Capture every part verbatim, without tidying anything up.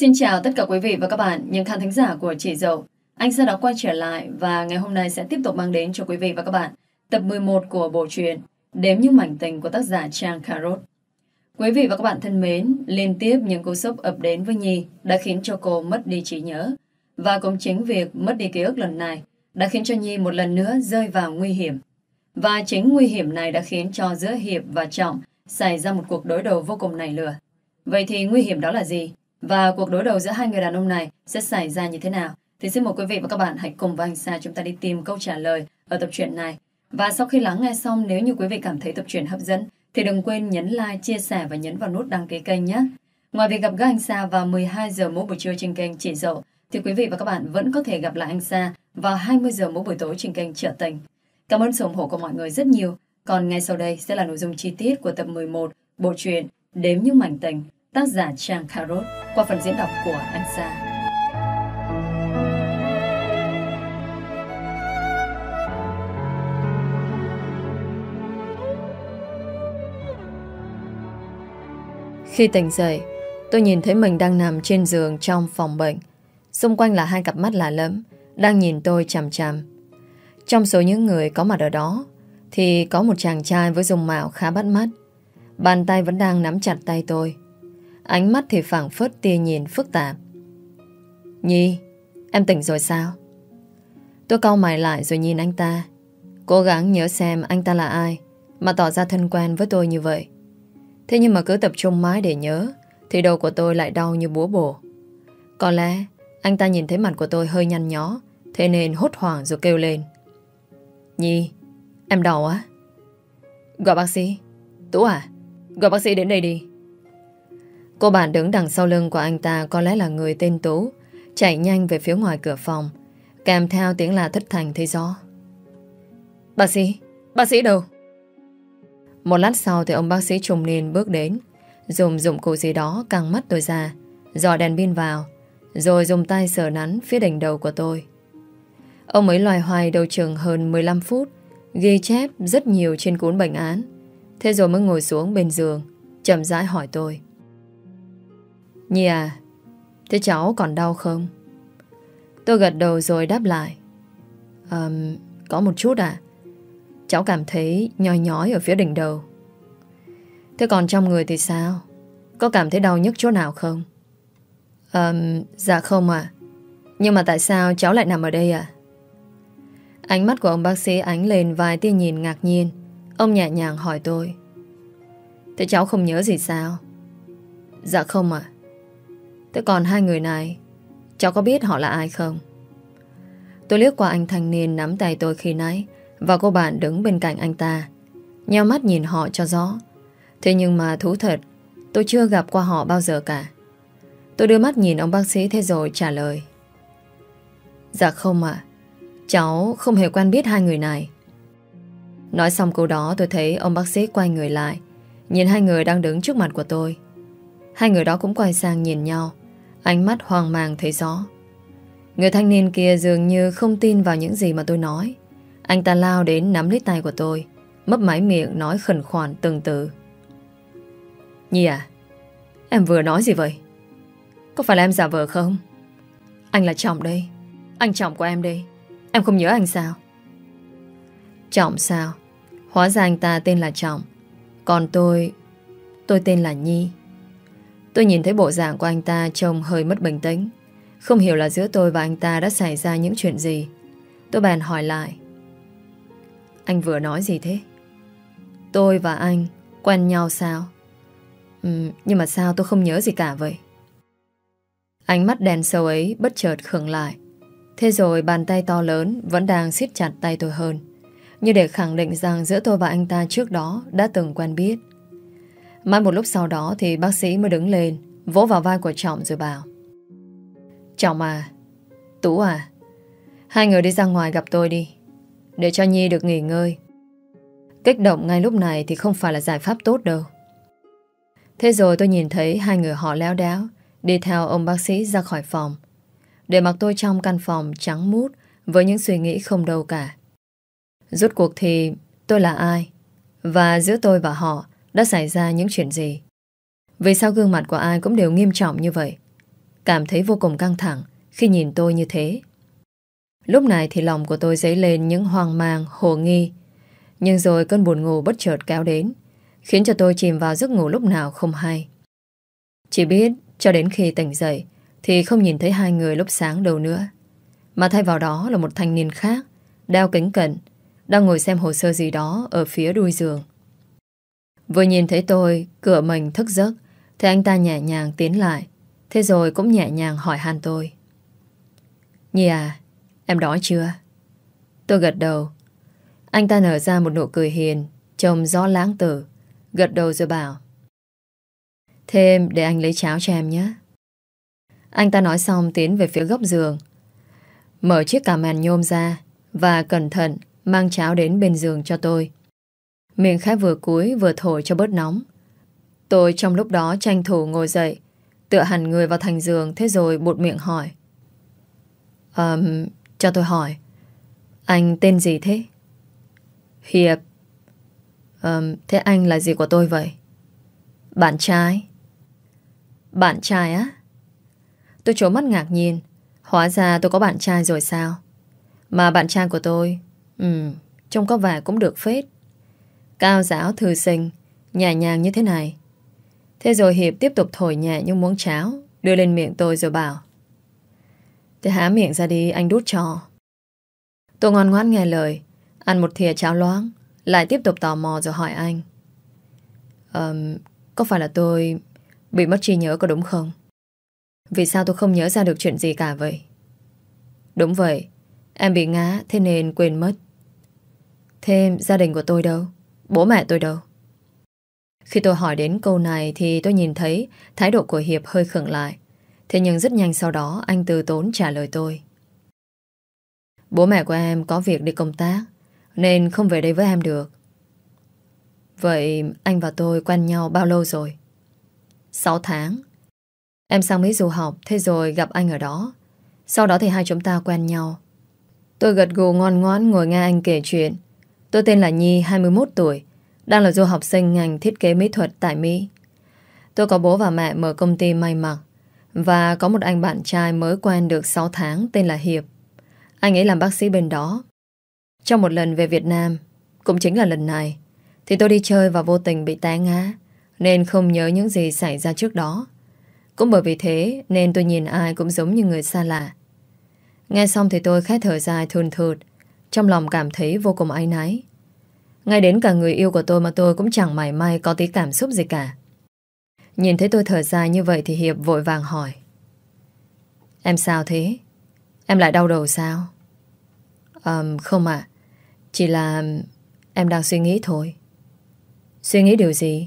Xin chào tất cả quý vị và các bạn, những khán thính giả của Chị Dậu. Anh Sa đã quay trở lại và ngày hôm nay sẽ tiếp tục mang đến cho quý vị và các bạn tập mười một của bộ truyện Đếm Những Mảnh Tình của tác giả Trang Carrot. Quý vị và các bạn thân mến, liên tiếp những cú sốc ập đến với Nhi đã khiến cho cô mất đi trí nhớ. Và cũng chính việc mất đi ký ức lần này đã khiến cho Nhi một lần nữa rơi vào nguy hiểm. Và chính nguy hiểm này đã khiến cho giữa Hiệp và Trọng xảy ra một cuộc đối đầu vô cùng nảy lửa. Vậy thì nguy hiểm đó là gì? Và cuộc đối đầu giữa hai người đàn ông này sẽ xảy ra như thế nào? Thì xin mời quý vị và các bạn hãy cùng với anh Sa chúng ta đi tìm câu trả lời ở tập truyện này. Và sau khi lắng nghe xong, nếu như quý vị cảm thấy tập truyện hấp dẫn thì đừng quên nhấn like, chia sẻ và nhấn vào nút đăng ký kênh nhé. Ngoài việc gặp gỡ anh Sa vào mười hai giờ mỗi buổi trưa trên kênh Chị Dậu, thì quý vị và các bạn vẫn có thể gặp lại anh Sa vào hai mươi giờ mỗi buổi tối trên kênh Trở Tình. Cảm ơn sự ủng hộ của mọi người rất nhiều. Còn ngay sau đây sẽ là nội dung chi tiết của tập mười một bộ truyện Đếm Những Mảnh Tình, tác giả Trang Carrot, qua phần diễn đọc của anh Sa. Khi tỉnh dậy, tôi nhìn thấy mình đang nằm trên giường trong phòng bệnh. Xung quanh là hai cặp mắt lạ lẫm đang nhìn tôi chằm chằm. Trong số những người có mặt ở đó thì có một chàng trai với dung mạo khá bắt mắt. Bàn tay vẫn đang nắm chặt tay tôi, ánh mắt thì phảng phất tia nhìn phức tạp. Nhi, em tỉnh rồi sao? Tôi cau mày lại rồi nhìn anh ta, cố gắng nhớ xem anh ta là ai mà tỏ ra thân quen với tôi như vậy. Thế nhưng mà cứ tập trung mãi để nhớ thì đầu của tôi lại đau như búa bổ. Có lẽ anh ta nhìn thấy mặt của tôi hơi nhăn nhó, thế nên hốt hoảng rồi kêu lên. Nhi, em đau á? Gọi bác sĩ. Tú à, gọi bác sĩ đến đây đi. Cô bạn đứng đằng sau lưng của anh ta, có lẽ là người tên Tú, chạy nhanh về phía ngoài cửa phòng, kèm theo tiếng la thất thanh thấy rõ. Bác sĩ, bác sĩ đâu? Một lát sau thì ông bác sĩ trung niên bước đến, dùng dụng cụ gì đó căng mắt tôi ra, dò đèn pin vào, rồi dùng tay sờ nắn phía đỉnh đầu của tôi. Ông ấy loài hoài đầu chừng hơn mười lăm phút, ghi chép rất nhiều trên cuốn bệnh án. Thế rồi mới ngồi xuống bên giường, chậm rãi hỏi tôi. Nhi à, thế cháu còn đau không? Tôi gật đầu rồi đáp lại. um, Có một chút à. Cháu cảm thấy nhói nhói ở phía đỉnh đầu. Thế còn trong người thì sao? Có cảm thấy đau nhức chỗ nào không? um, Dạ không ạ. Nhưng mà tại sao cháu lại nằm ở đây à? Ánh mắt của ông bác sĩ ánh lên vài tia nhìn ngạc nhiên. Ông nhẹ nhàng hỏi tôi. Thế cháu không nhớ gì sao? Dạ không ạ. Thế còn hai người này, cháu có biết họ là ai không? Tôi liếc qua anh thanh niên nắm tay tôi khi nãy và cô bạn đứng bên cạnh anh ta, nheo mắt nhìn họ cho rõ. Thế nhưng mà thú thật, tôi chưa gặp qua họ bao giờ cả. Tôi đưa mắt nhìn ông bác sĩ thế rồi trả lời. Dạ không ạ. Cháu không hề quen biết hai người này. Nói xong câu đó tôi thấy ông bác sĩ quay người lại, nhìn hai người đang đứng trước mặt của tôi. Hai người đó cũng quay sang nhìn nhau, ánh mắt hoang mang thấy rõ. Người thanh niên kia dường như không tin vào những gì mà tôi nói. Anh ta lao đến nắm lấy tay của tôi, mấp máy miệng nói khẩn khoản từng từ. Nhi à, em vừa nói gì vậy? Có phải là em giả vờ không? Anh là Trọng đây. Anh Trọng của em đây. Em không nhớ anh sao? Trọng sao? Hóa ra anh ta tên là Trọng. Còn tôi... Tôi tên là Nhi. Tôi nhìn thấy bộ dạng của anh ta trông hơi mất bình tĩnh. Không hiểu là giữa tôi và anh ta đã xảy ra những chuyện gì. Tôi bèn hỏi lại. Anh vừa nói gì thế? Tôi và anh quen nhau sao? Ừ, nhưng mà sao tôi không nhớ gì cả vậy? Ánh mắt đen sâu ấy bất chợt khựng lại. Thế rồi bàn tay to lớn vẫn đang siết chặt tay tôi hơn, như để khẳng định rằng giữa tôi và anh ta trước đó đã từng quen biết. Mãi một lúc sau đó thì bác sĩ mới đứng lên, vỗ vào vai của Trọng rồi bảo. Trọng à, Tú à, hai người đi ra ngoài gặp tôi đi, để cho Nhi được nghỉ ngơi. Kích động ngay lúc này thì không phải là giải pháp tốt đâu. Thế rồi tôi nhìn thấy hai người họ léo đéo đi theo ông bác sĩ ra khỏi phòng, để mặc tôi trong căn phòng trắng mút với những suy nghĩ không đâu cả. Rốt cuộc thì tôi là ai? Và giữa tôi và họ đã xảy ra những chuyện gì? Vì sao gương mặt của ai cũng đều nghiêm trọng như vậy? cảm thấy vô cùng căng thẳng khi nhìn tôi như thế. Lúc này thì lòng của tôi dấy lên những hoang mang, hồ nghi. Nhưng rồi cơn buồn ngủ bất chợt kéo đến, khiến cho tôi chìm vào giấc ngủ lúc nào không hay. Chỉ biết cho đến khi tỉnh dậy thì không nhìn thấy hai người lúc sáng đâu nữa, mà thay vào đó là một thanh niên khác, đeo kính cận, đang ngồi xem hồ sơ gì đó ở phía đuôi giường. Vừa nhìn thấy tôi cửa mình thức giấc thì anh ta nhẹ nhàng tiến lại, thế rồi cũng nhẹ nhàng hỏi han tôi: Nhi à, em đói chưa? Tôi gật đầu. Anh ta nở ra một nụ cười hiền, trông gió lãng tử, gật đầu rồi bảo: Thêm để anh lấy cháo cho em nhé. Anh ta nói xong tiến về phía góc giường, mở chiếc cà màn nhôm ra và cẩn thận mang cháo đến bên giường cho tôi. Miệng khẽ vừa cúi vừa thổi cho bớt nóng. Tôi trong lúc đó tranh thủ ngồi dậy, tựa hẳn người vào thành giường, thế rồi buột miệng hỏi: um, Cho tôi hỏi, anh tên gì thế? Hiệp. um, Thế anh là gì của tôi vậy? Bạn trai. Bạn trai á? Tôi trố mắt ngạc nhiên. Hóa ra tôi có bạn trai rồi sao? Mà bạn trai của tôi Ừ, trông có vẻ cũng được phết. Cao giáo thư sinh, nhẹ nhàng như thế này. Thế rồi Hiệp tiếp tục thổi nhẹ những muỗng cháo, đưa lên miệng tôi rồi bảo: Thế há miệng ra đi, anh đút cho. Tôi ngoan ngoãn nghe lời, ăn một thìa cháo loãng, lại tiếp tục tò mò rồi hỏi anh: um, Có phải là tôi bị mất trí nhớ có đúng không? Vì sao tôi không nhớ ra được chuyện gì cả vậy? Đúng vậy, em bị ngã thế nên quên mất. Thế gia đình của tôi đâu? Bố mẹ tôi đâu? Khi tôi hỏi đến câu này thì tôi nhìn thấy thái độ của Hiệp hơi khựng lại. Thế nhưng rất nhanh sau đó anh từ tốn trả lời tôi: Bố mẹ của em có việc đi công tác nên không về đây với em được. Vậy anh và tôi quen nhau bao lâu rồi? Sáu tháng. Em sang Mỹ du học, thế rồi gặp anh ở đó. Sau đó thì hai chúng ta quen nhau. Tôi gật gù ngoan ngoãn ngồi nghe anh kể chuyện. Tôi tên là Nhi, hai mươi mốt tuổi, đang là du học sinh ngành thiết kế mỹ thuật tại Mỹ. Tôi có bố và mẹ mở công ty may mặc, và có một anh bạn trai mới quen được sáu tháng tên là Hiệp. Anh ấy làm bác sĩ bên đó. Trong một lần về Việt Nam, cũng chính là lần này, thì tôi đi chơi và vô tình bị té ngã, nên không nhớ những gì xảy ra trước đó. Cũng bởi vì thế nên tôi nhìn ai cũng giống như người xa lạ. Nghe xong thì tôi khẽ thở dài thườn thượt, trong lòng cảm thấy vô cùng áy náy. Ngay đến cả người yêu của tôi mà tôi cũng chẳng mảy may có tí cảm xúc gì cả. Nhìn thấy tôi thở dài như vậy thì Hiệp vội vàng hỏi: Em sao thế? Em lại đau đầu sao? um, Không ạ. Chỉ là em đang suy nghĩ thôi. Suy nghĩ điều gì?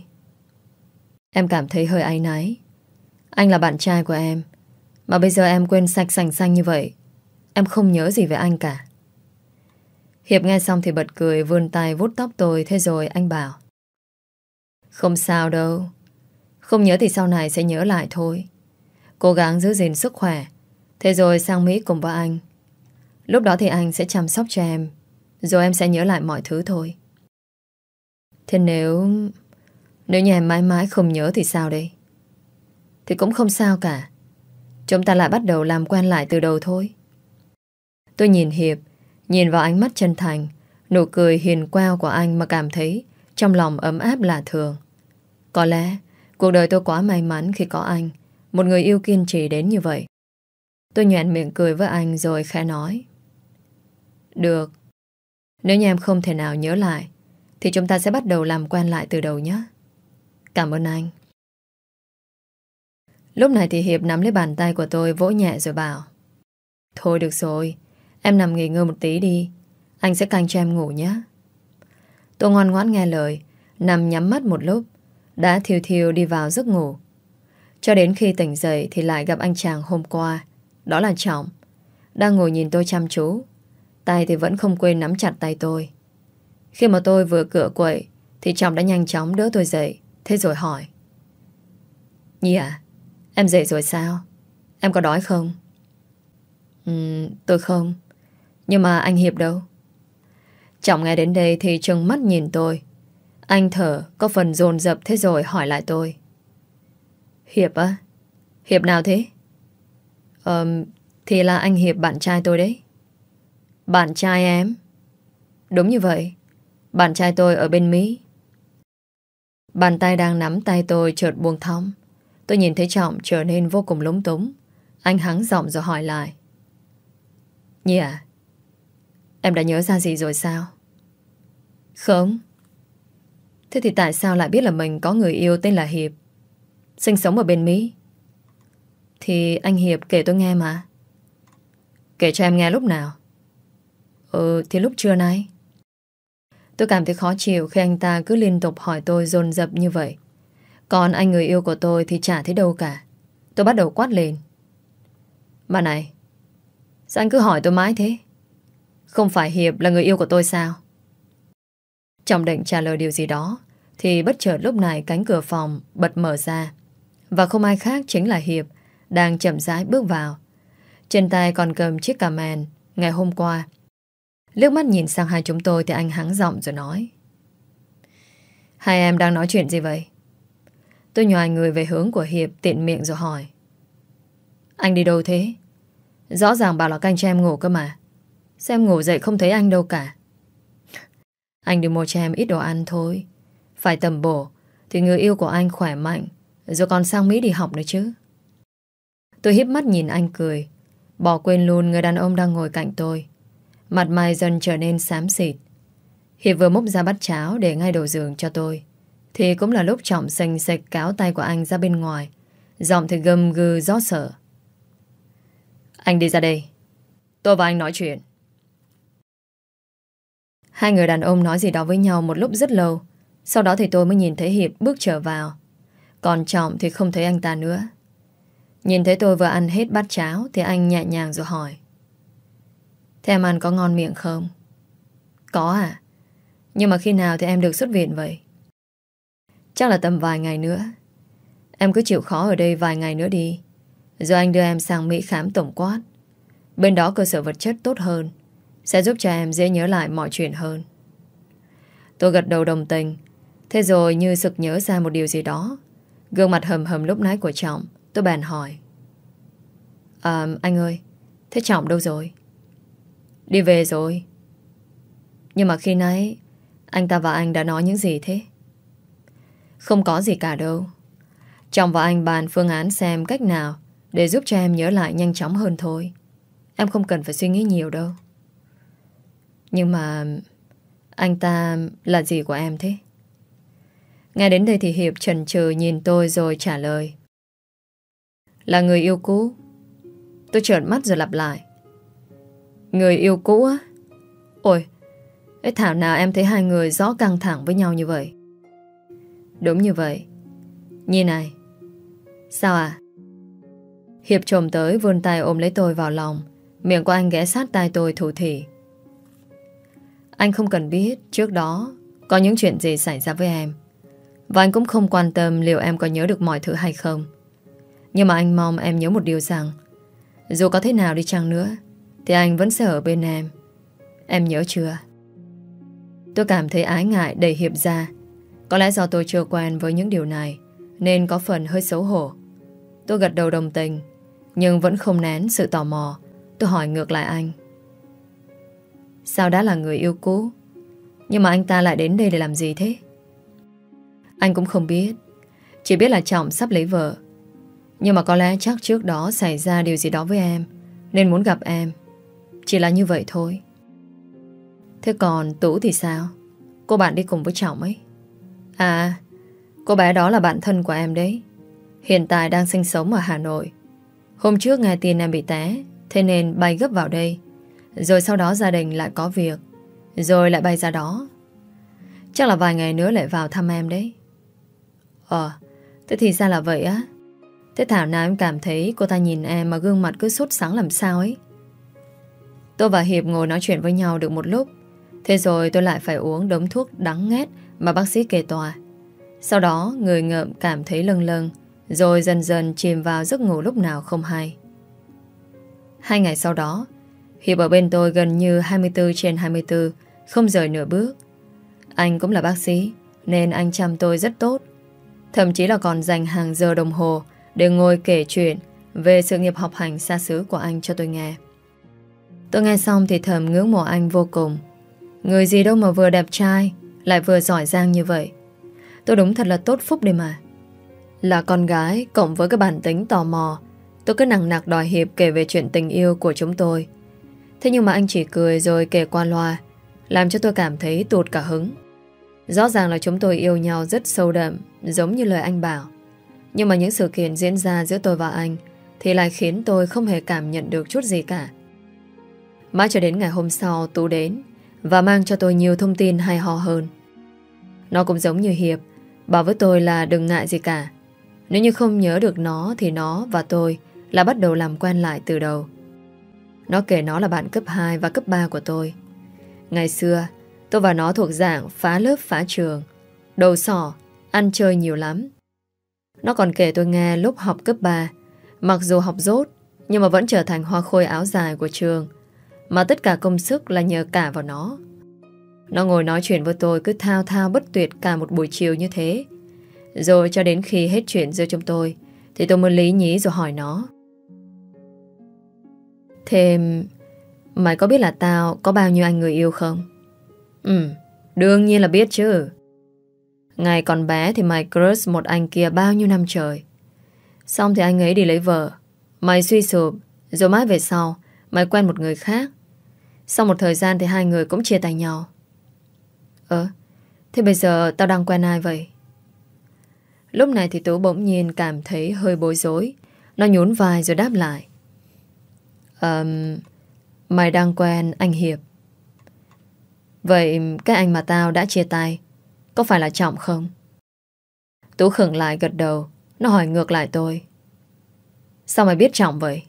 Em cảm thấy hơi áy náy. Anh là bạn trai của em, mà bây giờ em quên sạch sành xanh như vậy. Em không nhớ gì về anh cả. Hiệp nghe xong thì bật cười, vươn tay vuốt tóc tôi. Thế rồi anh bảo: Không sao đâu. Không nhớ thì sau này sẽ nhớ lại thôi. Cố gắng giữ gìn sức khỏe, thế rồi sang Mỹ cùng với anh. Lúc đó thì anh sẽ chăm sóc cho em, rồi em sẽ nhớ lại mọi thứ thôi. Thế nếu Nếu như em mãi mãi không nhớ thì sao đây? Thì cũng không sao cả. Chúng ta lại bắt đầu làm quen lại từ đầu thôi. Tôi nhìn Hiệp, nhìn vào ánh mắt chân thành, nụ cười hiền queo của anh mà cảm thấy trong lòng ấm áp lạ thường. Có lẽ cuộc đời tôi quá may mắn khi có anh, một người yêu kiên trì đến như vậy. Tôi nhoẻn miệng cười với anh rồi khẽ nói: Được. Nếu như em không thể nào nhớ lại thì chúng ta sẽ bắt đầu làm quen lại từ đầu nhé. Cảm ơn anh. Lúc này thì Hiệp nắm lấy bàn tay của tôi, vỗ nhẹ rồi bảo: Thôi được rồi, em nằm nghỉ ngơi một tí đi, anh sẽ canh cho em ngủ nhé. Tôi ngoan ngoãn nghe lời, nằm nhắm mắt một lúc, đã thiêu thiêu đi vào giấc ngủ. Cho đến khi tỉnh dậy thì lại gặp anh chàng hôm qua, đó là Trọng, đang ngồi nhìn tôi chăm chú, tay thì vẫn không quên nắm chặt tay tôi. Khi mà tôi vừa cựa quậy thì Trọng đã nhanh chóng đỡ tôi dậy, thế rồi hỏi: Nhi à, em dậy rồi sao? Em có đói không? Ừ, tôi không. Nhưng mà anh Hiệp đâu? Trọng nghe đến đây thì trừng mắt nhìn tôi. Anh thở có phần dồn dập, thế rồi hỏi lại tôi: Hiệp á? Hiệp nào thế? Ờ, thì là anh Hiệp, bạn trai tôi đấy. Bạn trai em? Đúng như vậy. Bạn trai tôi ở bên Mỹ. Bàn tay đang nắm tay tôi chợt buông thõng. Tôi nhìn thấy Trọng trở nên vô cùng lúng túng. Anh hắng giọng rồi hỏi lại. Nhi à, em đã nhớ ra gì rồi sao? Không. Thế thì tại sao lại biết là mình có người yêu tên là Hiệp, sinh sống ở bên Mỹ? Thì anh Hiệp kể tôi nghe mà. Kể cho em nghe lúc nào? Ừ, thì lúc trưa nay. Tôi cảm thấy khó chịu khi anh ta cứ liên tục hỏi tôi dồn dập như vậy. Còn anh người yêu của tôi thì chả thấy đâu cả. Tôi bắt đầu quát lên. Mà này, sao anh cứ hỏi tôi mãi thế? Không phải Hiệp là người yêu của tôi sao? Trọng định trả lời điều gì đó thì bất chợt lúc này cánh cửa phòng bật mở ra. Và không ai khác chính là Hiệp đang chậm rãi bước vào. Trên tay còn cầm chiếc cà mền ngày hôm qua. Liếc mắt nhìn sang hai chúng tôi thì anh hắng giọng rồi nói. Hai em đang nói chuyện gì vậy? Tôi nhòi người về hướng của Hiệp, tiện miệng rồi hỏi. Anh đi đâu thế? Rõ ràng bảo là canh cho em ngủ cơ mà. Sao em ngủ dậy không thấy anh đâu cả? Anh đi mua cho em ít đồ ăn thôi. Phải tầm bổ thì người yêu của anh khỏe mạnh, rồi còn sang Mỹ đi học nữa chứ. Tôi híp mắt nhìn anh cười, bỏ quên luôn người đàn ông đang ngồi cạnh tôi. Mặt mày dần trở nên xám xịt. Hiệp vừa múc ra bát cháo để ngay đầu giường cho tôi, thì cũng là lúc Trọng xanh xệch cáo tay của anh ra bên ngoài. Giọng thì gầm gừ rõ sợ. Anh đi ra đây, tôi và anh nói chuyện. Hai người đàn ông nói gì đó với nhau một lúc rất lâu. Sau đó thì tôi mới nhìn thấy Hiệp bước trở vào. Còn Trọng thì không thấy anh ta nữa. Nhìn thấy tôi vừa ăn hết bát cháo thì anh nhẹ nhàng rồi hỏi. Thế em ăn có ngon miệng không? Có à? Nhưng mà khi nào thì em được xuất viện vậy? Chắc là tầm vài ngày nữa. Em cứ chịu khó ở đây vài ngày nữa đi, rồi anh đưa em sang Mỹ khám tổng quát. Bên đó cơ sở vật chất tốt hơn, sẽ giúp cho em dễ nhớ lại mọi chuyện hơn. Tôi gật đầu đồng tình. Thế rồi như sực nhớ ra một điều gì đó, gương mặt hầm hầm lúc nãy của Trọng, tôi bèn hỏi. À, anh ơi, thế Trọng đâu rồi? Đi về rồi. Nhưng mà khi nãy anh ta và anh đã nói những gì thế? Không có gì cả đâu. Trọng và anh bàn phương án xem cách nào để giúp cho em nhớ lại nhanh chóng hơn thôi. Em không cần phải suy nghĩ nhiều đâu. Nhưng mà anh ta là gì của em thế? Nghe đến đây thì Hiệp chần chừ nhìn tôi rồi trả lời. Là người yêu cũ. Tôi trợn mắt rồi lặp lại. Người yêu cũ á? Ôi, ấy thảo nào em thấy hai người rõ căng thẳng với nhau như vậy? Đúng như vậy. Nhi này. Sao à? Hiệp trồm tới vươn tay ôm lấy tôi vào lòng. Miệng của anh ghé sát tai tôi thủ thỉ. Anh không cần biết trước đó có những chuyện gì xảy ra với em. Và anh cũng không quan tâm liệu em có nhớ được mọi thứ hay không. Nhưng mà anh mong em nhớ một điều rằng, dù có thế nào đi chăng nữa thì anh vẫn sẽ ở bên em. Em nhớ chưa? Tôi cảm thấy ái ngại đẩy Hiệp ra. Có lẽ do tôi chưa quen với những điều này nên có phần hơi xấu hổ. Tôi gật đầu đồng tình, nhưng vẫn không nén sự tò mò. Tôi hỏi ngược lại anh. Sao đã là người yêu cũ, nhưng mà anh ta lại đến đây để làm gì thế? Anh cũng không biết. Chỉ biết là Trọng sắp lấy vợ. Nhưng mà có lẽ chắc trước đó xảy ra điều gì đó với em nên muốn gặp em. Chỉ là như vậy thôi. Thế còn Tú thì sao? Cô bạn đi cùng với Trọng ấy. À, cô bé đó là bạn thân của em đấy. Hiện tại đang sinh sống ở Hà Nội. Hôm trước nghe tin em bị té, thế nên bay gấp vào đây. Rồi sau đó gia đình lại có việc, rồi lại bay ra đó. Chắc là vài ngày nữa lại vào thăm em đấy. Ờ, thế thì ra là vậy á. Thế thảo nào em cảm thấy cô ta nhìn em mà gương mặt cứ sốt sắng làm sao ấy. Tôi và Hiệp ngồi nói chuyện với nhau được một lúc. Thế rồi tôi lại phải uống đống thuốc đắng nghét mà bác sĩ kê toa. Sau đó người ngợm cảm thấy lâng lâng, rồi dần dần chìm vào giấc ngủ lúc nào không hay. Hai ngày sau đó, Hiệp ở bên tôi gần như hai mươi tư trên hai mươi tư, không rời nửa bước. Anh cũng là bác sĩ nên anh chăm tôi rất tốt. Thậm chí là còn dành hàng giờ đồng hồ để ngồi kể chuyện về sự nghiệp học hành xa xứ của anh cho tôi nghe. Tôi nghe xong thì thầm ngưỡng mộ anh vô cùng. Người gì đâu mà vừa đẹp trai lại vừa giỏi giang như vậy. Tôi đúng thật là tốt phúc đi mà. Là con gái cộng với cái bản tính tò mò, tôi cứ nằng nặc đòi Hiệp kể về chuyện tình yêu của chúng tôi. Thế nhưng mà anh chỉ cười rồi kể qua loa, làm cho tôi cảm thấy tụt cả hứng. Rõ ràng là chúng tôi yêu nhau rất sâu đậm, giống như lời anh bảo. Nhưng mà những sự kiện diễn ra giữa tôi và anh thì lại khiến tôi không hề cảm nhận được chút gì cả. Mãi cho đến ngày hôm sau Tú đến và mang cho tôi nhiều thông tin hay ho hơn. Nó cũng giống như Hiệp, bảo với tôi là đừng ngại gì cả. Nếu như không nhớ được nó thì nó và tôi là bắt đầu làm quen lại từ đầu. Nó kể nó là bạn cấp hai và cấp ba của tôi. Ngày xưa tôi và nó thuộc dạng phá lớp phá trường, đầu sỏ, ăn chơi nhiều lắm. Nó còn kể tôi nghe lúc học cấp ba, mặc dù học dốt nhưng mà vẫn trở thành hoa khôi áo dài của trường, mà tất cả công sức là nhờ cả vào nó. Nó ngồi nói chuyện với tôi cứ thao thao bất tuyệt cả một buổi chiều như thế. Rồi cho đến khi hết chuyện giữa chúng tôi thì tôi mới lý nhí rồi hỏi nó: Thế mày có biết là tao có bao nhiêu anh người yêu không? Ừ, đương nhiên là biết chứ. Ngày còn bé thì mày crush một anh kia bao nhiêu năm trời. Xong thì anh ấy đi lấy vợ, mày suy sụp. Rồi mãi về sau mày quen một người khác. Sau một thời gian thì hai người cũng chia tay nhau. Ờ, thế bây giờ tao đang quen ai vậy? Lúc này thì Tú bỗng nhiên cảm thấy hơi bối rối. Nó nhún vai rồi đáp lại: um, Mày đang quen anh Hiệp. Vậy cái anh mà tao đã chia tay có phải là Trọng không? Tú khựng lại gật đầu. Nó hỏi ngược lại tôi: Sao mày biết Trọng vậy?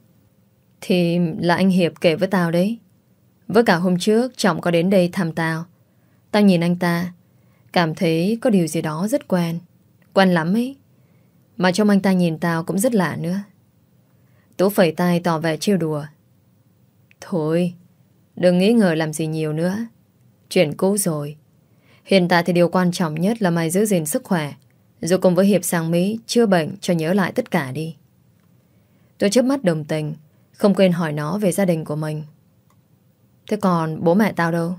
Thì là anh Hiệp kể với tao đấy. Với cả hôm trước Trọng có đến đây thăm tao. Tao nhìn anh ta, cảm thấy có điều gì đó rất quen. Quen lắm ấy. Mà trông anh ta nhìn tao cũng rất lạ nữa. Tú phẩy tay tỏ vẻ trêu đùa: Thôi, đừng nghĩ ngợi làm gì nhiều nữa. Chuyện cũ rồi. Hiện tại thì điều quan trọng nhất là mày giữ gìn sức khỏe, rồi cùng với Hiệp sang Mỹ chữa bệnh cho nhớ lại tất cả đi. Tôi chớp mắt đồng tình, không quên hỏi nó về gia đình của mình. Thế còn bố mẹ tao đâu?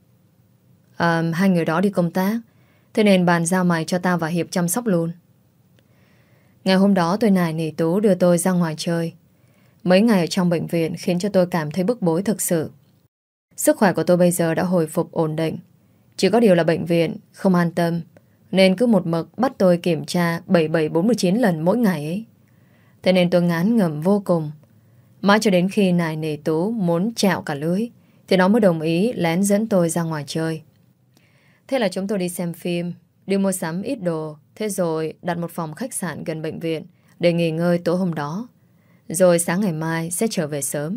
À, hai người đó đi công tác, thế nên bàn giao mày cho tao và Hiệp chăm sóc luôn. Ngày hôm đó tôi nài nỉ Tú đưa tôi ra ngoài chơi. Mấy ngày ở trong bệnh viện khiến cho tôi cảm thấy bức bối thực sự. Sức khỏe của tôi bây giờ đã hồi phục ổn định. Chỉ có điều là bệnh viện không an tâm, nên cứ một mực bắt tôi kiểm tra bảy bảy bốn mươi chín lần mỗi ngày ấy. Thế nên tôi ngán ngẩm vô cùng. Mãi cho đến khi nài nỉ Tú muốn chạo cả lưới thì nó mới đồng ý lén dẫn tôi ra ngoài chơi. Thế là chúng tôi đi xem phim, đi mua sắm ít đồ. Thế rồi đặt một phòng khách sạn gần bệnh viện để nghỉ ngơi tối hôm đó. Rồi sáng ngày mai sẽ trở về sớm.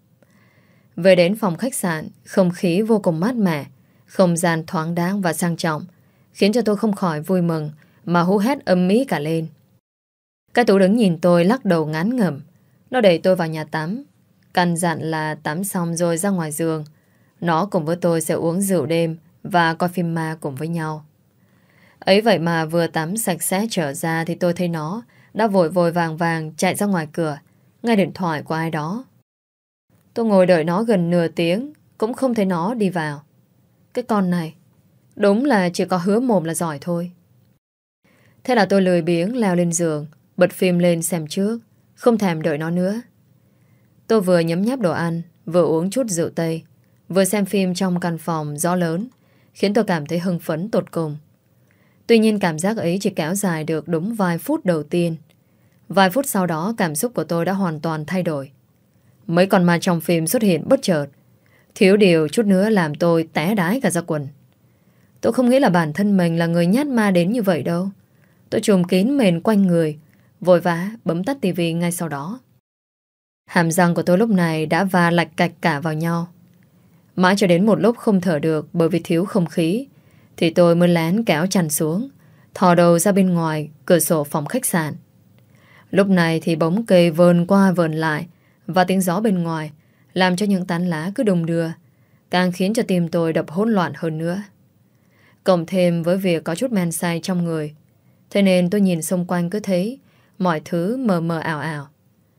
Về đến phòng khách sạn, không khí vô cùng mát mẻ, không gian thoáng đáng và sang trọng, khiến cho tôi không khỏi vui mừng mà hú hét âm mỹ cả lên. Cái Tú đứng nhìn tôi lắc đầu ngán ngẩm. Nó đẩy tôi vào nhà tắm, căn dặn là tắm xong rồi ra ngoài giường. Nó cùng với tôi sẽ uống rượu đêm và coi phim ma cùng với nhau. Ấy vậy mà vừa tắm sạch sẽ trở ra thì tôi thấy nó đã vội vội vàng vàng chạy ra ngoài cửa, nghe điện thoại của ai đó. Tôi ngồi đợi nó gần nửa tiếng cũng không thấy nó đi vào. Cái con này đúng là chỉ có hứa mồm là giỏi thôi. Thế là tôi lười biếng leo lên giường, bật phim lên xem trước, không thèm đợi nó nữa. Tôi vừa nhấm nháp đồ ăn, vừa uống chút rượu tây, vừa xem phim trong căn phòng gió lớn, khiến tôi cảm thấy hưng phấn tột cùng. Tuy nhiên cảm giác ấy chỉ kéo dài được đúng vài phút đầu tiên. Vài phút sau đó cảm xúc của tôi đã hoàn toàn thay đổi. Mấy con ma trong phim xuất hiện bất chợt, thiếu điều chút nữa làm tôi té đái cả ra quần. Tôi không nghĩ là bản thân mình là người nhát ma đến như vậy đâu. Tôi trùm kín mền quanh người, vội vã bấm tắt tivi ngay sau đó. Hàm răng của tôi lúc này đã va lạch cạch cả vào nhau. Mãi cho đến một lúc không thở được bởi vì thiếu không khí, thì tôi mới lén kéo chăn xuống, thò đầu ra bên ngoài cửa sổ phòng khách sạn. Lúc này thì bóng cây vờn qua vờn lại, và tiếng gió bên ngoài làm cho những tán lá cứ đung đưa, càng khiến cho tim tôi đập hỗn loạn hơn nữa. Cộng thêm với việc có chút men say trong người, thế nên tôi nhìn xung quanh cứ thấy mọi thứ mờ mờ ảo ảo.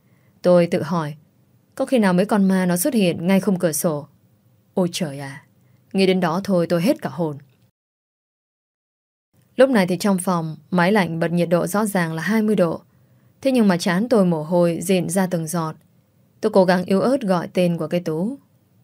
Tôi tự hỏi, có khi nào mấy con ma nó xuất hiện ngay khung cửa sổ? Ôi trời à, nghĩ đến đó thôi tôi hết cả hồn. Lúc này thì trong phòng, máy lạnh bật nhiệt độ rõ ràng là hai mươi độ. Thế nhưng mà trán tôi mồ hôi rịn ra từng giọt. Tôi cố gắng yếu ớt gọi tên của cái Tú.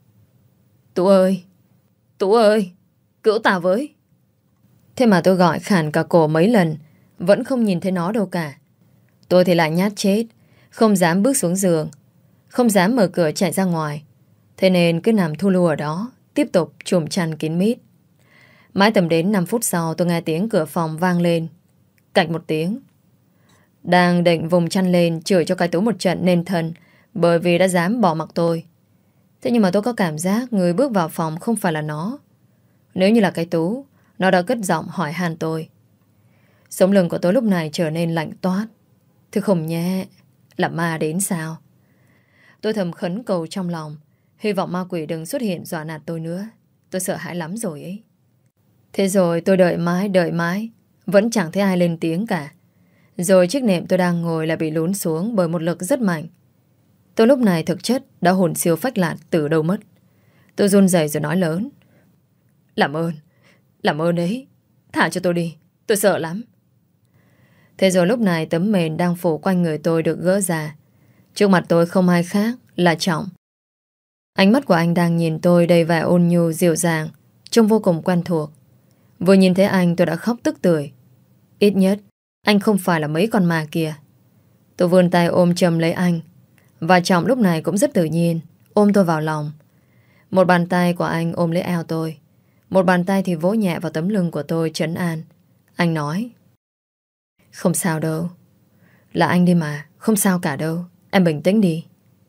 Tú ơi, Tú ơi, cứu tao với. Thế mà tôi gọi khản cả cổ mấy lần, vẫn không nhìn thấy nó đâu cả. Tôi thì lại nhát chết, không dám bước xuống giường, không dám mở cửa chạy ra ngoài. Thế nên cứ nằm thu lu ở đó, tiếp tục trùm chăn kín mít. Mãi tầm đến năm phút sau tôi nghe tiếng cửa phòng vang lên. Cạch một tiếng. Đang định vùng chăn lên chửi cho cái Tú một trận nên thân, bởi vì đã dám bỏ mặc tôi. Thế nhưng mà tôi có cảm giác người bước vào phòng không phải là nó. Nếu như là cái Tú, nó đã cất giọng hỏi han tôi. Sống lưng của tôi lúc này trở nên lạnh toát. Thứ không nhé, là ma đến sao? Tôi thầm khấn cầu trong lòng, hy vọng ma quỷ đừng xuất hiện dọa nạt tôi nữa. Tôi sợ hãi lắm rồi ấy. Thế rồi tôi đợi mãi đợi mãi, vẫn chẳng thấy ai lên tiếng cả. Rồi chiếc nệm tôi đang ngồi lại bị lún xuống bởi một lực rất mạnh. Tôi lúc này thực chất đã hồn siêu phách lạc từ đâu mất. Tôi run rẩy rồi nói lớn. Làm ơn, làm ơn đấy, thả cho tôi đi, tôi sợ lắm. Thế rồi lúc này tấm mền đang phủ quanh người tôi được gỡ ra. Trước mặt tôi không ai khác là Trọng. Ánh mắt của anh đang nhìn tôi đầy vẻ ôn nhu dịu dàng, trông vô cùng quen thuộc. Vừa nhìn thấy anh tôi đã khóc tức tưởi. Ít nhất anh không phải là mấy con ma kia. Tôi vươn tay ôm chầm lấy anh, và Trọng lúc này cũng rất tự nhiên ôm tôi vào lòng. Một bàn tay của anh ôm lấy eo tôi, một bàn tay thì vỗ nhẹ vào tấm lưng của tôi trấn an. Anh nói: Không sao đâu, là anh đi mà, không sao cả đâu, em bình tĩnh đi.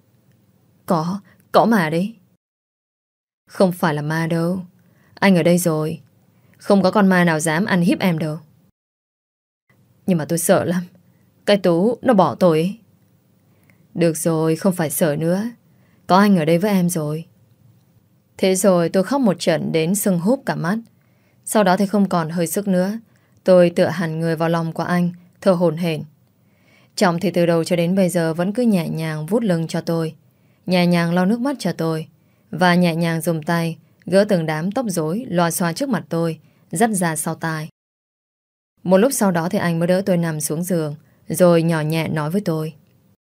Có, có mà đấy. Không phải là ma đâu, anh ở đây rồi, không có con ma nào dám ăn hiếp em đâu. Nhưng mà tôi sợ lắm, cái Tú nó bỏ tôi ấy. Được rồi, không phải sợ nữa, có anh ở đây với em rồi. Thế rồi tôi khóc một trận đến sưng húp cả mắt. Sau đó thì không còn hơi sức nữa, tôi tựa hẳn người vào lòng của anh, thở hổn hển. Trọng thì từ đầu cho đến bây giờ vẫn cứ nhẹ nhàng vuốt lưng cho tôi, nhẹ nhàng lau nước mắt cho tôi, và nhẹ nhàng dùng tay gỡ từng đám tóc rối loa xoa trước mặt tôi, dắt ra sau tai. Một lúc sau đó thì anh mới đỡ tôi nằm xuống giường, rồi nhỏ nhẹ nói với tôi: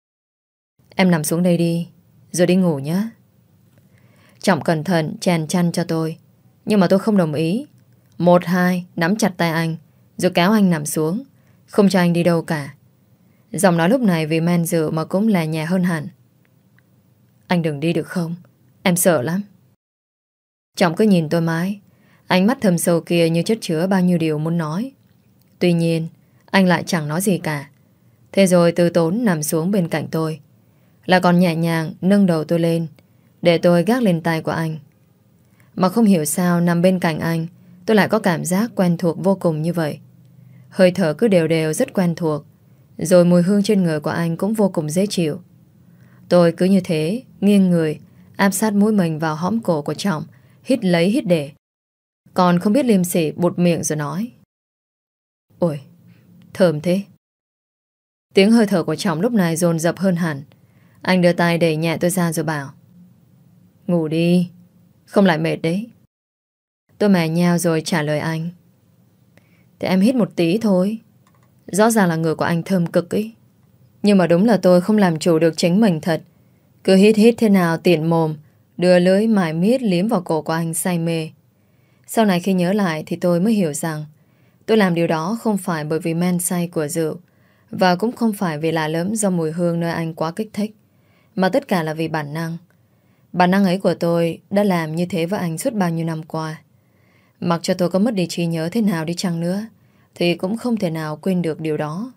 Em nằm xuống đây đi, rồi đi ngủ nhé. Trọng cẩn thận chèn chăn cho tôi, nhưng mà tôi không đồng ý. Một hai nắm chặt tay anh, rồi kéo anh nằm xuống, không cho anh đi đâu cả. Giọng nói lúc này vì men rượu mà cũng lè nhẹ hơn hẳn. Anh đừng đi được không? Em sợ lắm. Trọng cứ nhìn tôi mãi, ánh mắt thâm sâu kia như chất chứa bao nhiêu điều muốn nói. Tuy nhiên anh lại chẳng nói gì cả. Thế rồi từ tốn nằm xuống bên cạnh tôi, là còn nhẹ nhàng nâng đầu tôi lên để tôi gác lên tay của anh. Mà không hiểu sao nằm bên cạnh anh, tôi lại có cảm giác quen thuộc vô cùng như vậy. Hơi thở cứ đều đều rất quen thuộc, rồi mùi hương trên người của anh cũng vô cùng dễ chịu. Tôi cứ như thế nghiêng người, áp sát mũi mình vào hõm cổ của Trọng, hít lấy hít để. Còn không biết liêm sỉ bụt miệng rồi nói: Ôi, thơm thế. Tiếng hơi thở của Trọng lúc này dồn dập hơn hẳn. Anh đưa tay đẩy nhẹ tôi ra rồi bảo: Ngủ đi, không lại mệt đấy. Tôi mè nheo rồi trả lời anh: Thì em hít một tí thôi. Rõ ràng là người của anh thơm cực ấy. Nhưng mà đúng là tôi không làm chủ được chính mình thật. Cứ hít hít thế nào tiện mồm, đưa lưỡi mải miết liếm vào cổ của anh say mê. Sau này khi nhớ lại thì tôi mới hiểu rằng tôi làm điều đó không phải bởi vì men say của rượu, và cũng không phải vì lạ lẫm do mùi hương nơi anh quá kích thích, mà tất cả là vì bản năng. Bản năng ấy của tôi đã làm như thế với anh suốt bao nhiêu năm qua. Mặc cho tôi có mất đi trí nhớ thế nào đi chăng nữa, thì cũng không thể nào quên được điều đó.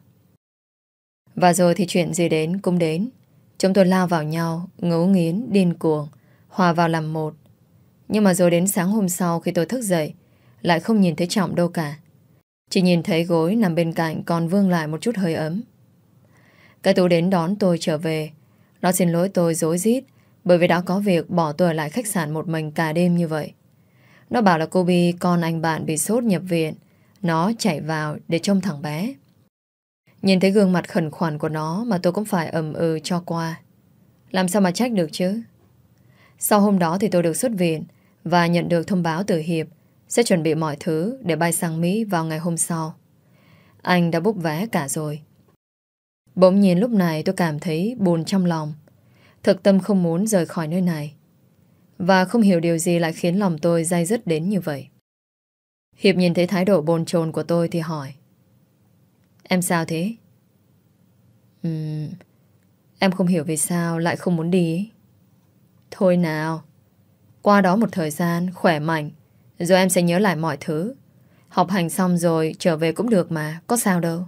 Và rồi thì chuyện gì đến cũng đến. Chúng tôi lao vào nhau, ngấu nghiến, điên cuồng, hòa vào làm một. Nhưng mà rồi đến sáng hôm sau khi tôi thức dậy, lại không nhìn thấy Trọng đâu cả. Chỉ nhìn thấy gối nằm bên cạnh còn vương lại một chút hơi ấm. Cái Tú đến đón tôi trở về. Nó xin lỗi tôi rối rít bởi vì đã có việc bỏ tôi ở lại khách sạn một mình cả đêm như vậy. Nó bảo là cô Bi, con anh bạn bị sốt nhập viện, nó chạy vào để trông thằng bé. Nhìn thấy gương mặt khẩn khoản của nó mà tôi cũng phải ầm ừ cho qua. Làm sao mà trách được chứ. Sau hôm đó thì tôi được xuất viện và nhận được thông báo từ Hiệp sẽ chuẩn bị mọi thứ để bay sang Mỹ vào ngày hôm sau. Anh đã book vé cả rồi. Bỗng nhiên lúc này tôi cảm thấy buồn trong lòng. Thực tâm không muốn rời khỏi nơi này. Và không hiểu điều gì lại khiến lòng tôi day dứt đến như vậy. Hiệp nhìn thấy thái độ bồn chồn của tôi thì hỏi: Em sao thế? Uhm, em không hiểu vì sao lại không muốn đi ấy. Thôi nào, qua đó một thời gian khỏe mạnh, rồi em sẽ nhớ lại mọi thứ. Học hành xong rồi trở về cũng được mà, có sao đâu.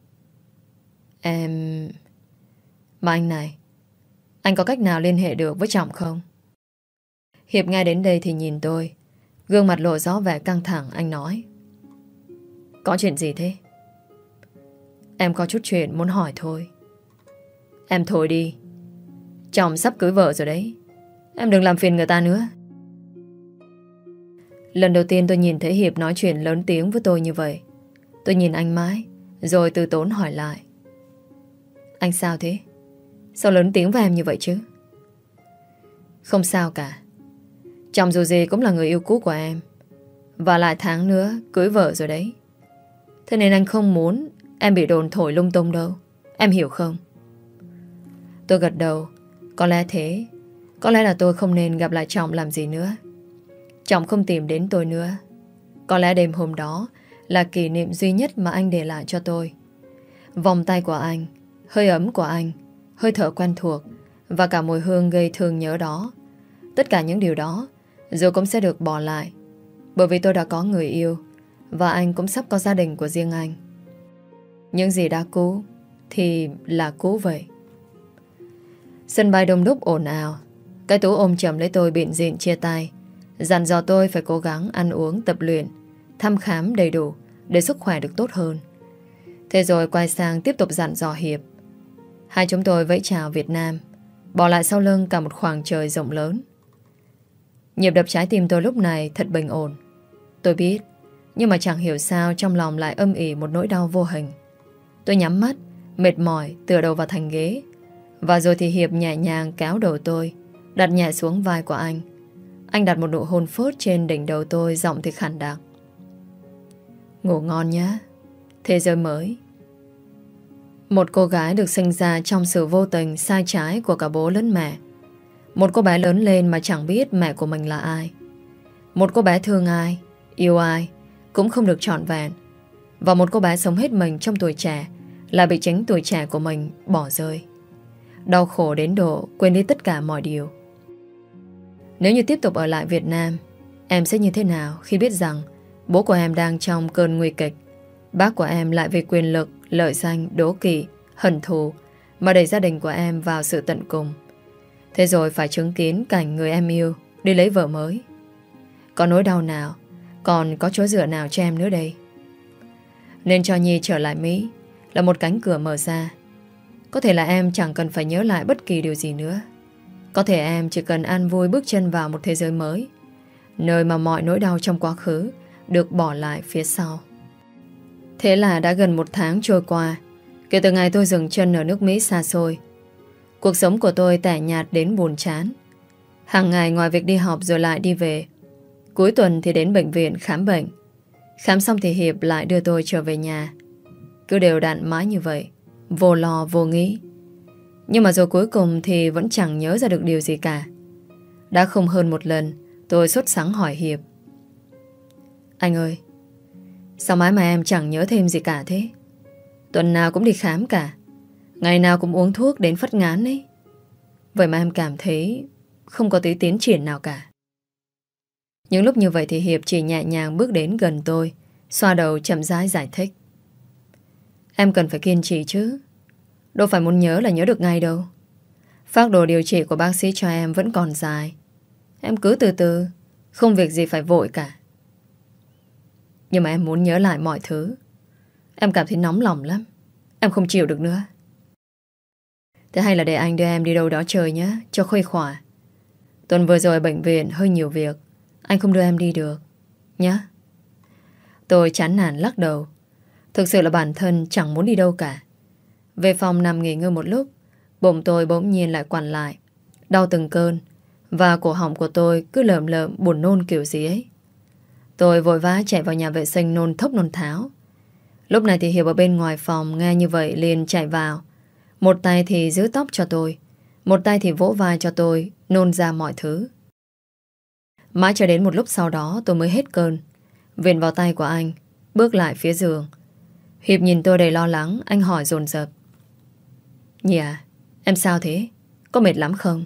Em... Mà anh này, anh có cách nào liên hệ được với Trọng không? Hiệp ngay đến đây thì nhìn tôi, gương mặt lộ rõ vẻ căng thẳng. Anh nói: Có chuyện gì thế? Em có chút chuyện muốn hỏi thôi. Em thôi đi, Trọng sắp cưới vợ rồi đấy. Em đừng làm phiền người ta nữa. Lần đầu tiên tôi nhìn thấy Hiệp nói chuyện lớn tiếng với tôi như vậy. Tôi nhìn anh mãi, rồi từ tốn hỏi lại: Anh sao thế? Sao lớn tiếng với em như vậy chứ? Không sao cả. Trọng dù gì cũng là người yêu cũ của em, và lại tháng nữa cưới vợ rồi đấy. Thế nên anh không muốn em bị đồn thổi lung tung đâu. Em hiểu không? Tôi gật đầu. Có lẽ thế. Có lẽ là tôi không nên gặp lại Trọng làm gì nữa. Trọng không tìm đến tôi nữa. Có lẽ đêm hôm đó là kỷ niệm duy nhất mà anh để lại cho tôi. Vòng tay của anh, hơi ấm của anh, hơi thở quen thuộc, và cả mùi hương gây thương nhớ đó. Tất cả những điều đó rồi cũng sẽ được bỏ lại, bởi vì tôi đã có người yêu, và anh cũng sắp có gia đình của riêng anh. Những gì đã cũ thì là cũ vậy. Sân bay đông đúc ồn ào. Cái Tú ôm chầm lấy tôi bịn dịn chia tay, dặn dò tôi phải cố gắng ăn uống, tập luyện, thăm khám đầy đủ để sức khỏe được tốt hơn. Thế rồi quay sang tiếp tục dặn dò Hiệp. Hai chúng tôi vẫy chào Việt Nam, bỏ lại sau lưng cả một khoảng trời rộng lớn. Nhịp đập trái tim tôi lúc này thật bình ổn. Tôi biết, nhưng mà chẳng hiểu sao trong lòng lại âm ỉ một nỗi đau vô hình. Tôi nhắm mắt, mệt mỏi tựa đầu vào thành ghế. Và rồi thì Hiệp nhẹ nhàng kéo đầu tôi, đặt nhẹ xuống vai của anh. Anh đặt một nụ hôn phớt trên đỉnh đầu tôi, giọng thì khàn đặc: Ngủ ngon nhá. Thế giới mới. Một cô gái được sinh ra trong sự vô tình sai trái của cả bố lẫn mẹ. Một cô bé lớn lên mà chẳng biết mẹ của mình là ai. Một cô bé thương ai, yêu ai cũng không được trọn vẹn. Và một cô bé sống hết mình trong tuổi trẻ là bị chính tuổi trẻ của mình bỏ rơi. Đau khổ đến độ quên đi tất cả mọi điều. Nếu như tiếp tục ở lại Việt Nam, em sẽ như thế nào khi biết rằng bố của em đang trong cơn nguy kịch? Bác của em lại vì quyền lực, lợi danh, đố kỵ, hận thù mà đẩy gia đình của em vào sự tận cùng. Thế rồi phải chứng kiến cảnh người em yêu đi lấy vợ mới. Có nỗi đau nào, còn có chỗ dựa nào cho em nữa đây? Nên cho Nhi trở lại Mỹ là một cánh cửa mở ra. Có thể là em chẳng cần phải nhớ lại bất kỳ điều gì nữa. Có thể em chỉ cần an vui bước chân vào một thế giới mới, nơi mà mọi nỗi đau trong quá khứ được bỏ lại phía sau. Thế là đã gần một tháng trôi qua kể từ ngày tôi dừng chân ở nước Mỹ xa xôi. Cuộc sống của tôi tẻ nhạt đến buồn chán. Hàng ngày ngoài việc đi học rồi lại đi về, cuối tuần thì đến bệnh viện khám bệnh. Khám xong thì Hiệp lại đưa tôi trở về nhà. Cứ đều đặn mãi như vậy, vô lo vô nghĩ. Nhưng mà rồi cuối cùng thì vẫn chẳng nhớ ra được điều gì cả. Đã không hơn một lần tôi sốt sắng hỏi Hiệp: Anh ơi, sao mãi mà em chẳng nhớ thêm gì cả thế? Tuần nào cũng đi khám cả, ngày nào cũng uống thuốc đến phát ngán ấy. Vậy mà em cảm thấy không có tí tiến triển nào cả. Những lúc như vậy thì Hiệp chỉ nhẹ nhàng bước đến gần tôi, xoa đầu chậm rãi giải thích: Em cần phải kiên trì chứ. Đâu phải muốn nhớ là nhớ được ngay đâu. Phác đồ điều trị của bác sĩ cho em vẫn còn dài. Em cứ từ từ, không việc gì phải vội cả. Nhưng mà em muốn nhớ lại mọi thứ. Em cảm thấy nóng lòng lắm. Em không chịu được nữa. Thế hay là để anh đưa em đi đâu đó chơi nhé, cho khuây khỏa. Tuần vừa rồi ở bệnh viện hơi nhiều việc, anh không đưa em đi được nhé. Tôi chán nản lắc đầu. Thực sự là bản thân chẳng muốn đi đâu cả. Về phòng nằm nghỉ ngơi một lúc, bụng tôi bỗng nhiên lại quặn lại. đau từng cơn, và cổ họng của tôi cứ lợm lợm buồn nôn kiểu gì ấy. Tôi vội vã chạy vào nhà vệ sinh nôn thốc nôn tháo. Lúc này thì Hiệp ở bên ngoài phòng nghe như vậy liền chạy vào. Một tay thì giữ tóc cho tôi, một tay thì vỗ vai cho tôi nôn ra mọi thứ. Mãi cho đến một lúc sau đó tôi mới hết cơn, viện vào tay của anh, bước lại phía giường. Hiệp nhìn tôi đầy lo lắng, anh hỏi dồn dập: Nhi à, em sao thế? Có mệt lắm không?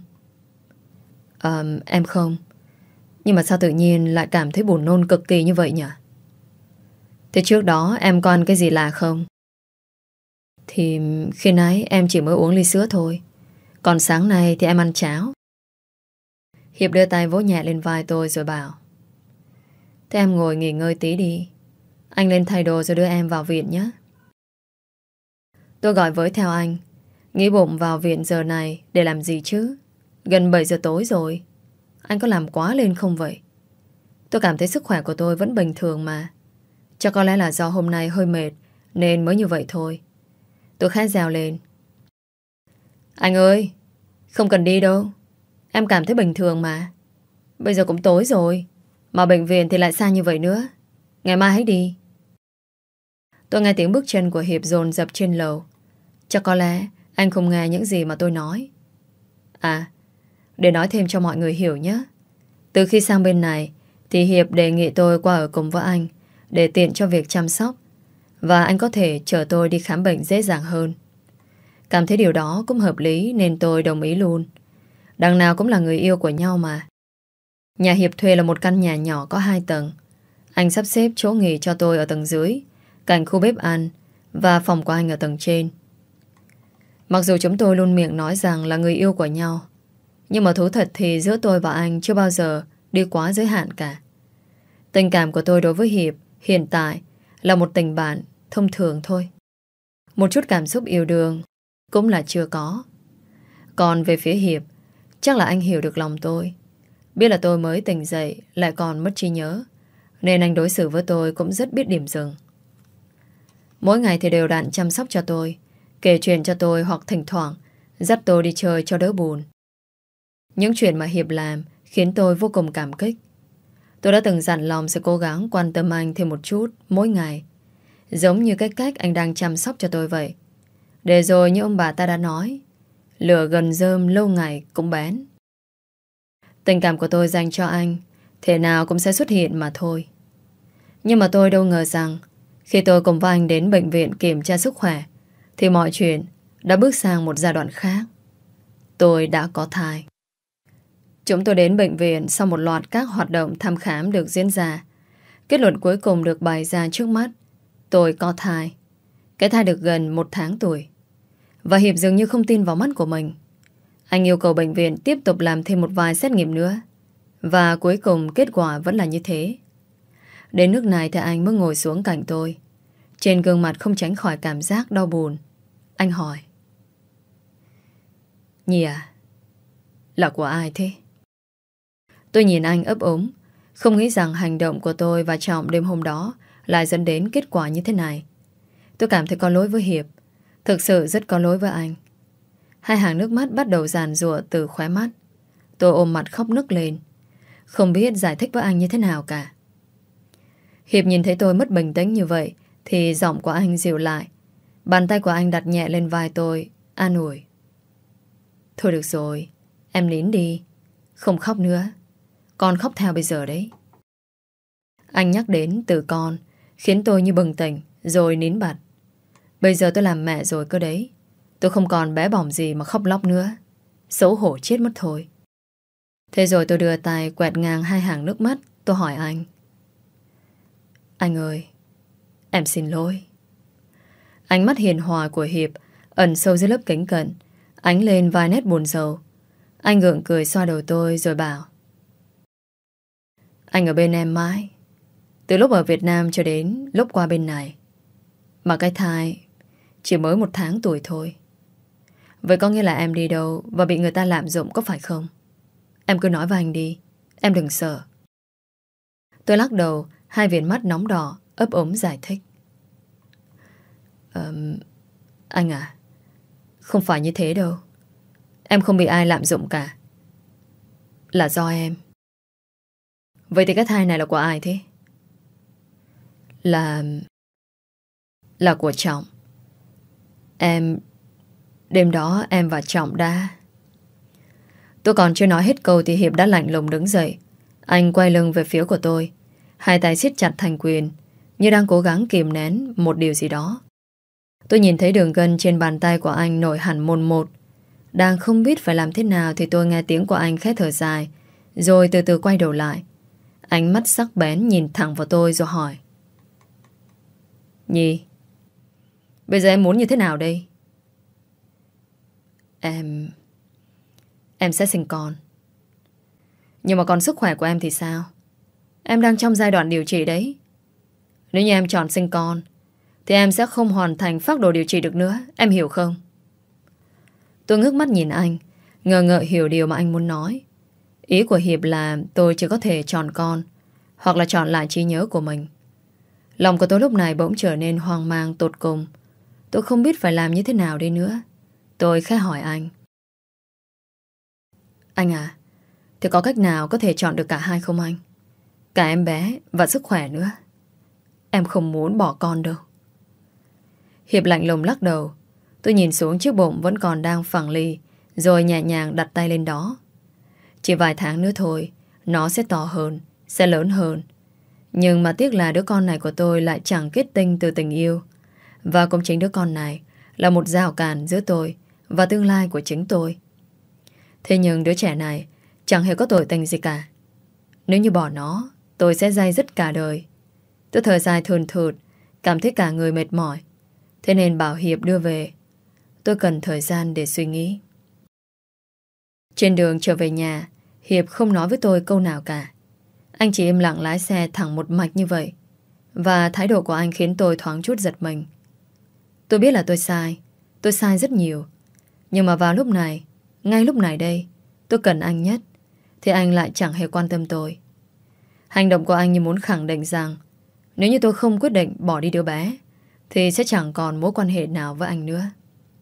Ờ, em không. Nhưng mà sao tự nhiên lại cảm thấy buồn nôn cực kỳ như vậy nhỉ? Thế trước đó em có ăn cái gì lạ không? Thì khi nãy em chỉ mới uống ly sữa thôi. Còn sáng nay thì em ăn cháo. Hiệp đưa tay vỗ nhẹ lên vai tôi rồi bảo: Thế em ngồi nghỉ ngơi tí đi, anh lên thay đồ rồi đưa em vào viện nhé. Tôi gọi với theo anh. Nghĩ bụng vào viện giờ này để làm gì chứ? Gần bảy giờ tối rồi. Anh có làm quá lên không vậy? Tôi cảm thấy sức khỏe của tôi vẫn bình thường mà. Chắc có lẽ là do hôm nay hơi mệt nên mới như vậy thôi. Tôi khá reo lên: Anh ơi, không cần đi đâu, em cảm thấy bình thường mà. Bây giờ cũng tối rồi, mà bệnh viện thì lại xa như vậy nữa. Ngày mai hãy đi. Tôi nghe tiếng bước chân của Hiệp dồn dập trên lầu. Chắc có lẽ anh không nghe những gì mà tôi nói. À, để nói thêm cho mọi người hiểu nhé. Từ khi sang bên này thì Hiệp đề nghị tôi qua ở cùng với anh để tiện cho việc chăm sóc, và anh có thể chở tôi đi khám bệnh dễ dàng hơn. Cảm thấy điều đó cũng hợp lý nên tôi đồng ý luôn. Đằng nào cũng là người yêu của nhau mà. Nhà Hiệp thuê là một căn nhà nhỏ có hai tầng. Anh sắp xếp chỗ nghỉ cho tôi ở tầng dưới, cạnh khu bếp ăn, và phòng của anh ở tầng trên. Mặc dù chúng tôi luôn miệng nói rằng là người yêu của nhau, nhưng mà thú thật thì giữa tôi và anh chưa bao giờ đi quá giới hạn cả. Tình cảm của tôi đối với Hiệp hiện tại là một tình bạn thông thường thôi. Một chút cảm xúc yêu đương cũng là chưa có. Còn về phía Hiệp, chắc là anh hiểu được lòng tôi, biết là tôi mới tỉnh dậy lại còn mất trí nhớ, nên anh đối xử với tôi cũng rất biết điểm dừng. Mỗi ngày thì đều đặn chăm sóc cho tôi, kể chuyện cho tôi, hoặc thỉnh thoảng dắt tôi đi chơi cho đỡ buồn. Những chuyện mà Hiệp làm khiến tôi vô cùng cảm kích. Tôi đã từng dặn lòng sẽ cố gắng quan tâm anh thêm một chút mỗi ngày, giống như cái cách anh đang chăm sóc cho tôi vậy. Để rồi như ông bà ta đã nói, lửa gần rơm lâu ngày cũng bén. Tình cảm của tôi dành cho anh thể nào cũng sẽ xuất hiện mà thôi. Nhưng mà tôi đâu ngờ rằng khi tôi cùng với anh đến bệnh viện kiểm tra sức khỏe thì mọi chuyện đã bước sang một giai đoạn khác. Tôi đã có thai. Chúng tôi đến bệnh viện sau một loạt các hoạt động thăm khám được diễn ra. Kết luận cuối cùng được bày ra trước mắt: tôi có thai. Cái thai được gần một tháng tuổi. Và Hiệp dường như không tin vào mắt của mình. Anh yêu cầu bệnh viện tiếp tục làm thêm một vài xét nghiệm nữa. Và cuối cùng kết quả vẫn là như thế. Đến nước này thì anh mới ngồi xuống cạnh tôi. Trên gương mặt không tránh khỏi cảm giác đau buồn. Anh hỏi: Nhi à, là của ai thế? Tôi nhìn anh ấp úng, không nghĩ rằng hành động của tôi và Trọng đêm hôm đó lại dẫn đến kết quả như thế này. Tôi cảm thấy có lỗi với Hiệp, thực sự rất có lỗi với anh. Hai hàng nước mắt bắt đầu giàn giụa từ khóe mắt. Tôi ôm mặt khóc nức lên, không biết giải thích với anh như thế nào cả. Hiệp nhìn thấy tôi mất bình tĩnh như vậy thì giọng của anh dịu lại. Bàn tay của anh đặt nhẹ lên vai tôi, an ủi: Thôi được rồi, em nín đi, không khóc nữa. Con khóc theo bây giờ đấy. Anh nhắc đến từ con khiến tôi như bừng tỉnh, rồi nín bặt. Bây giờ tôi làm mẹ rồi cơ đấy. Tôi không còn bé bỏng gì mà khóc lóc nữa. Xấu hổ chết mất thôi. Thế rồi tôi đưa tay quẹt ngang hai hàng nước mắt. Tôi hỏi anh: Anh ơi, em xin lỗi. Ánh mắt hiền hòa của Hiệp ẩn sâu dưới lớp kính cận ánh lên vài nét buồn rầu. Anh gượng cười xoa đầu tôi rồi bảo: Anh ở bên em mãi, từ lúc ở Việt Nam cho đến lúc qua bên này. Mà cái thai chỉ mới một tháng tuổi thôi. Vậy có nghĩa là em đi đâu và bị người ta lạm dụng có phải không? Em cứ nói với anh đi, em đừng sợ. Tôi lắc đầu, hai viền mắt nóng đỏ, ấp úng giải thích: um, Anh à, không phải như thế đâu. Em không bị ai lạm dụng cả. Là do em. Vậy thì cái thai này là của ai thế? Là... Là của Trọng. Em... Đêm đó em và Trọng đã... Tôi còn chưa nói hết câu thì Hiệp đã lạnh lùng đứng dậy. Anh quay lưng về phía của tôi, hai tay siết chặt thành quyền, như đang cố gắng kìm nén một điều gì đó. Tôi nhìn thấy đường gân trên bàn tay của anh nổi hẳn mồn một. Đang không biết phải làm thế nào thì tôi nghe tiếng của anh khẽ thở dài, rồi từ từ quay đầu lại. Ánh mắt sắc bén nhìn thẳng vào tôi rồi hỏi: Nhi, bây giờ em muốn như thế nào đây? Em... Em sẽ sinh con. Nhưng mà còn sức khỏe của em thì sao? Em đang trong giai đoạn điều trị đấy. Nếu như em chọn sinh con thì em sẽ không hoàn thành phác đồ điều trị được nữa. Em hiểu không? Tôi ngước mắt nhìn anh, ngờ ngợ hiểu điều mà anh muốn nói. Ý của Hiệp là tôi chỉ có thể chọn con, hoặc là chọn lại trí nhớ của mình. Lòng của tôi lúc này bỗng trở nên hoang mang tột cùng. Tôi không biết phải làm như thế nào đây nữa. Tôi khẽ hỏi anh: Anh à, thì có cách nào có thể chọn được cả hai không anh? Cả em bé và sức khỏe nữa. Em không muốn bỏ con đâu. Hiệp lạnh lùng lắc đầu. Tôi nhìn xuống chiếc bụng vẫn còn đang phẳng lì, rồi nhẹ nhàng đặt tay lên đó. Chỉ vài tháng nữa thôi, nó sẽ to hơn, sẽ lớn hơn. Nhưng mà tiếc là đứa con này của tôi lại chẳng kết tinh từ tình yêu. Và cũng chính đứa con này là một rào cản giữa tôi và tương lai của chính tôi. Thế nhưng đứa trẻ này chẳng hề có tội tình gì cả. Nếu như bỏ nó, tôi sẽ day dứt cả đời. Tôi thở dài thườn thượt, cảm thấy cả người mệt mỏi. Thế nên bảo Hiệp đưa về. Tôi cần thời gian để suy nghĩ. Trên đường trở về nhà, Hiệp không nói với tôi câu nào cả. Anh chỉ im lặng lái xe thẳng một mạch như vậy. Và thái độ của anh khiến tôi thoáng chút giật mình. Tôi biết là tôi sai. Tôi sai rất nhiều. Nhưng mà vào lúc này, ngay lúc này đây, tôi cần anh nhất, thì anh lại chẳng hề quan tâm tôi. Hành động của anh như muốn khẳng định rằng nếu như tôi không quyết định bỏ đi đứa bé thì sẽ chẳng còn mối quan hệ nào với anh nữa.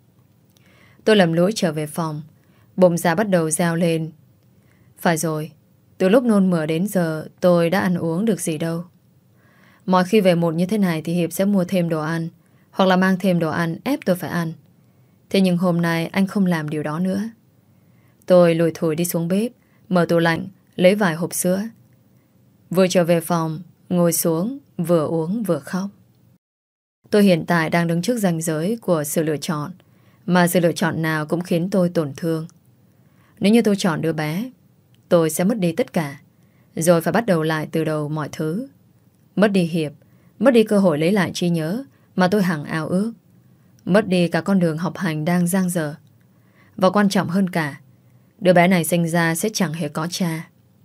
Tôi lầm lũi trở về phòng. Bụng dạ bắt đầu reo lên. Phải rồi, từ lúc nôn mửa đến giờ tôi đã ăn uống được gì đâu. Mọi khi về một như thế này thì Hiệp sẽ mua thêm đồ ăn, hoặc là mang thêm đồ ăn ép tôi phải ăn. Thế nhưng hôm nay anh không làm điều đó nữa. Tôi lủi thủi đi xuống bếp, mở tủ lạnh, lấy vài hộp sữa. Vừa trở về phòng, ngồi xuống, vừa uống vừa khóc. Tôi hiện tại đang đứng trước ranh giới của sự lựa chọn, mà sự lựa chọn nào cũng khiến tôi tổn thương. Nếu như tôi chọn đứa bé, tôi sẽ mất đi tất cả, rồi phải bắt đầu lại từ đầu mọi thứ. Mất đi Hiệp, mất đi cơ hội lấy lại trí nhớ mà tôi hằng ao ước, mất đi cả con đường học hành đang dang dở. Và quan trọng hơn cả, đứa bé này sinh ra sẽ chẳng hề có cha.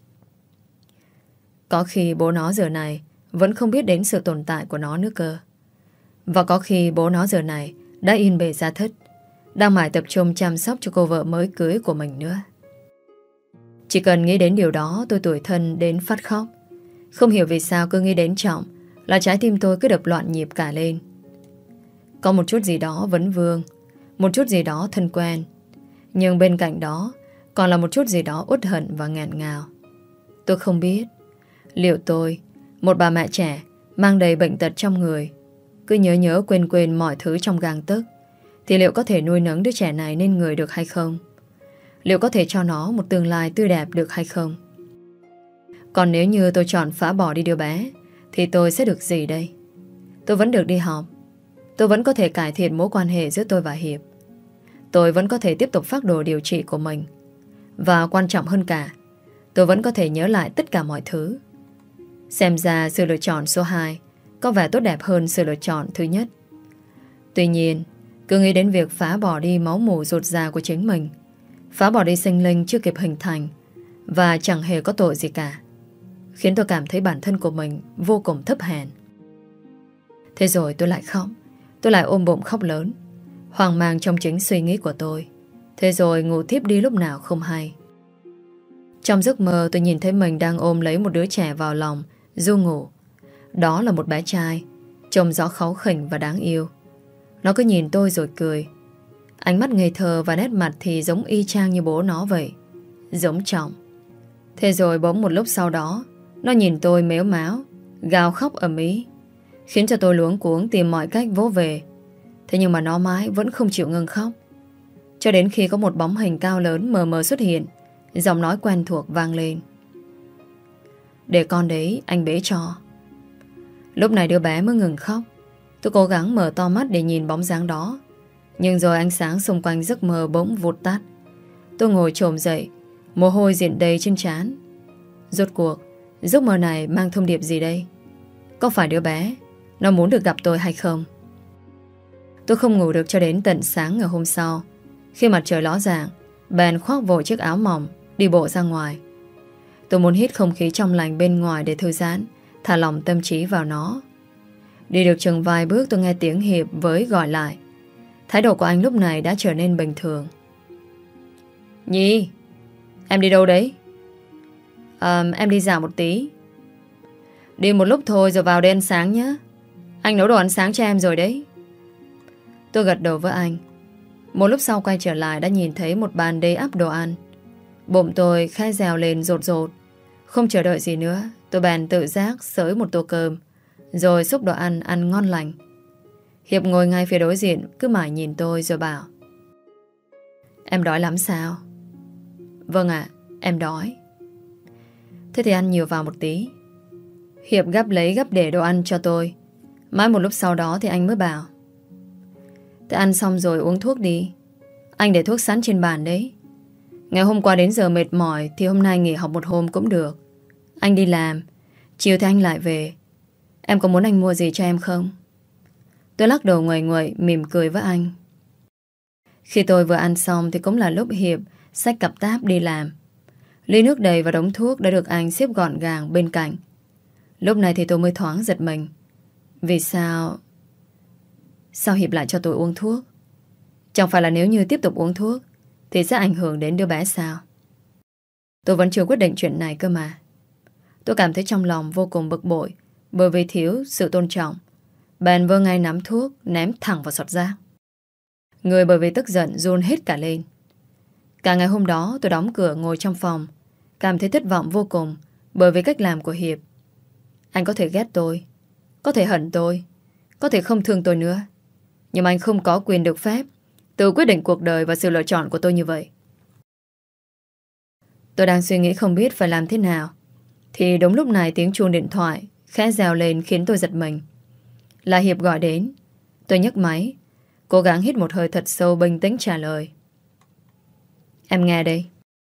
Có khi bố nó giờ này vẫn không biết đến sự tồn tại của nó nữa cơ. Và có khi bố nó giờ này đã yên bề gia thất, đang mải tập trung chăm sóc cho cô vợ mới cưới của mình nữa. Chỉ cần nghĩ đến điều đó tôi tủi thân đến phát khóc. Không hiểu vì sao cứ nghĩ đến Trọng là trái tim tôi cứ đập loạn nhịp cả lên. Có một chút gì đó vấn vương, một chút gì đó thân quen, nhưng bên cạnh đó còn là một chút gì đó uất hận và nghẹn ngào. Tôi không biết liệu tôi, một bà mẹ trẻ mang đầy bệnh tật trong người, cứ nhớ nhớ quên quên mọi thứ trong gang tấc, thì liệu có thể nuôi nấng đứa trẻ này nên người được hay không? Liệu có thể cho nó một tương lai tươi đẹp được hay không? Còn nếu như tôi chọn phá bỏ đi đứa bé thì tôi sẽ được gì đây? Tôi vẫn được đi học. Tôi vẫn có thể cải thiện mối quan hệ giữa tôi và Hiệp. Tôi vẫn có thể tiếp tục phác đồ điều trị của mình. Và quan trọng hơn cả, tôi vẫn có thể nhớ lại tất cả mọi thứ. Xem ra sự lựa chọn số hai có vẻ tốt đẹp hơn sự lựa chọn thứ nhất. Tuy nhiên, cứ nghĩ đến việc phá bỏ đi máu mủ ruột già của chính mình, phá bỏ đi sinh linh chưa kịp hình thành và chẳng hề có tội gì cả, khiến tôi cảm thấy bản thân của mình vô cùng thấp hèn. Thế rồi tôi lại khóc. Tôi lại ôm bụng khóc lớn, hoang mang trong chính suy nghĩ của tôi. Thế rồi ngủ thiếp đi lúc nào không hay. Trong giấc mơ tôi nhìn thấy mình đang ôm lấy một đứa trẻ vào lòng, ru ngủ. Đó là một bé trai, trông rõ kháu khỉnh và đáng yêu. Nó cứ nhìn tôi rồi cười. Ánh mắt ngây thơ và nét mặt thì giống y chang như bố nó vậy. Giống Trọng. Thế rồi bỗng một lúc sau đó, nó nhìn tôi mếu máo, gào khóc ầm ĩ, khiến cho tôi luống cuống tìm mọi cách vỗ về. Thế nhưng mà nó mãi vẫn không chịu ngừng khóc. Cho đến khi có một bóng hình cao lớn mờ mờ xuất hiện, giọng nói quen thuộc vang lên: "Để con đấy anh bế cho." Lúc này đứa bé mới ngừng khóc. Tôi cố gắng mở to mắt để nhìn bóng dáng đó, nhưng rồi ánh sáng xung quanh giấc mơ bỗng vụt tắt. Tôi ngồi chồm dậy, mồ hôi diện đầy trên trán. Rốt cuộc giấc mơ này mang thông điệp gì đây? Có phải đứa bé nó muốn được gặp tôi hay không? Tôi không ngủ được cho đến tận sáng ngày hôm sau. Khi mặt trời ló dạng, bèn khoác vội chiếc áo mỏng, đi bộ ra ngoài. Tôi muốn hít không khí trong lành bên ngoài để thư giãn, thả lỏng tâm trí vào nó. Đi được chừng vài bước tôi nghe tiếng Hiệp với gọi lại. Thái độ của anh lúc này đã trở nên bình thường. "Nhi, em đi đâu đấy?" À, em đi dạo một tí. Đi một lúc thôi rồi vào đây ăn sáng nhé. Anh nấu đồ ăn sáng cho em rồi đấy. Tôi gật đầu với anh. Một lúc sau quay trở lại đã nhìn thấy một bàn đầy ắp đồ ăn. Bụng tôi khẽ rèo lên rột rột. Không chờ đợi gì nữa, tôi bèn tự giác xới một tô cơm, rồi xúc đồ ăn ăn ngon lành. Hiệp ngồi ngay phía đối diện, cứ mãi nhìn tôi rồi bảo: "Em đói lắm sao?" "Vâng ạ, em đói." "Thế thì ăn nhiều vào một tí." Hiệp gắp lấy gắp để đồ ăn cho tôi. Mãi một lúc sau đó thì anh mới bảo: "Thế ăn xong rồi uống thuốc đi. Anh để thuốc sẵn trên bàn đấy. Ngày hôm qua đến giờ mệt mỏi thì hôm nay nghỉ học một hôm cũng được. Anh đi làm, chiều thì anh lại về. Em có muốn anh mua gì cho em không?" Tôi lắc đầu nguậy nguậy, mỉm cười với anh. Khi tôi vừa ăn xong thì cũng là lúc Hiệp xách cặp táp đi làm. Ly nước đầy và đống thuốc đã được anh xếp gọn gàng bên cạnh. Lúc này thì tôi mới thoáng giật mình. Vì sao Sao Hiệp lại cho tôi uống thuốc? Chẳng phải là nếu như tiếp tục uống thuốc thì sẽ ảnh hưởng đến đứa bé sao? Tôi vẫn chưa quyết định chuyện này cơ mà. Tôi cảm thấy trong lòng vô cùng bực bội bởi vì thiếu sự tôn trọng. Bèn vơ ngay nắm thuốc ném thẳng vào sọt rác. Người bởi vì tức giận run hết cả lên. Cả ngày hôm đó tôi đóng cửa ngồi trong phòng, cảm thấy thất vọng vô cùng bởi vì cách làm của Hiệp. Anh có thể ghét tôi, có thể hận tôi, có thể không thương tôi nữa, nhưng anh không có quyền được phép tự quyết định cuộc đời và sự lựa chọn của tôi như vậy. Tôi đang suy nghĩ không biết phải làm thế nào thì đúng lúc này tiếng chuông điện thoại khẽ reo lên khiến tôi giật mình. Là Hiệp gọi đến. Tôi nhấc máy, cố gắng hít một hơi thật sâu, bình tĩnh trả lời: "Em nghe đây.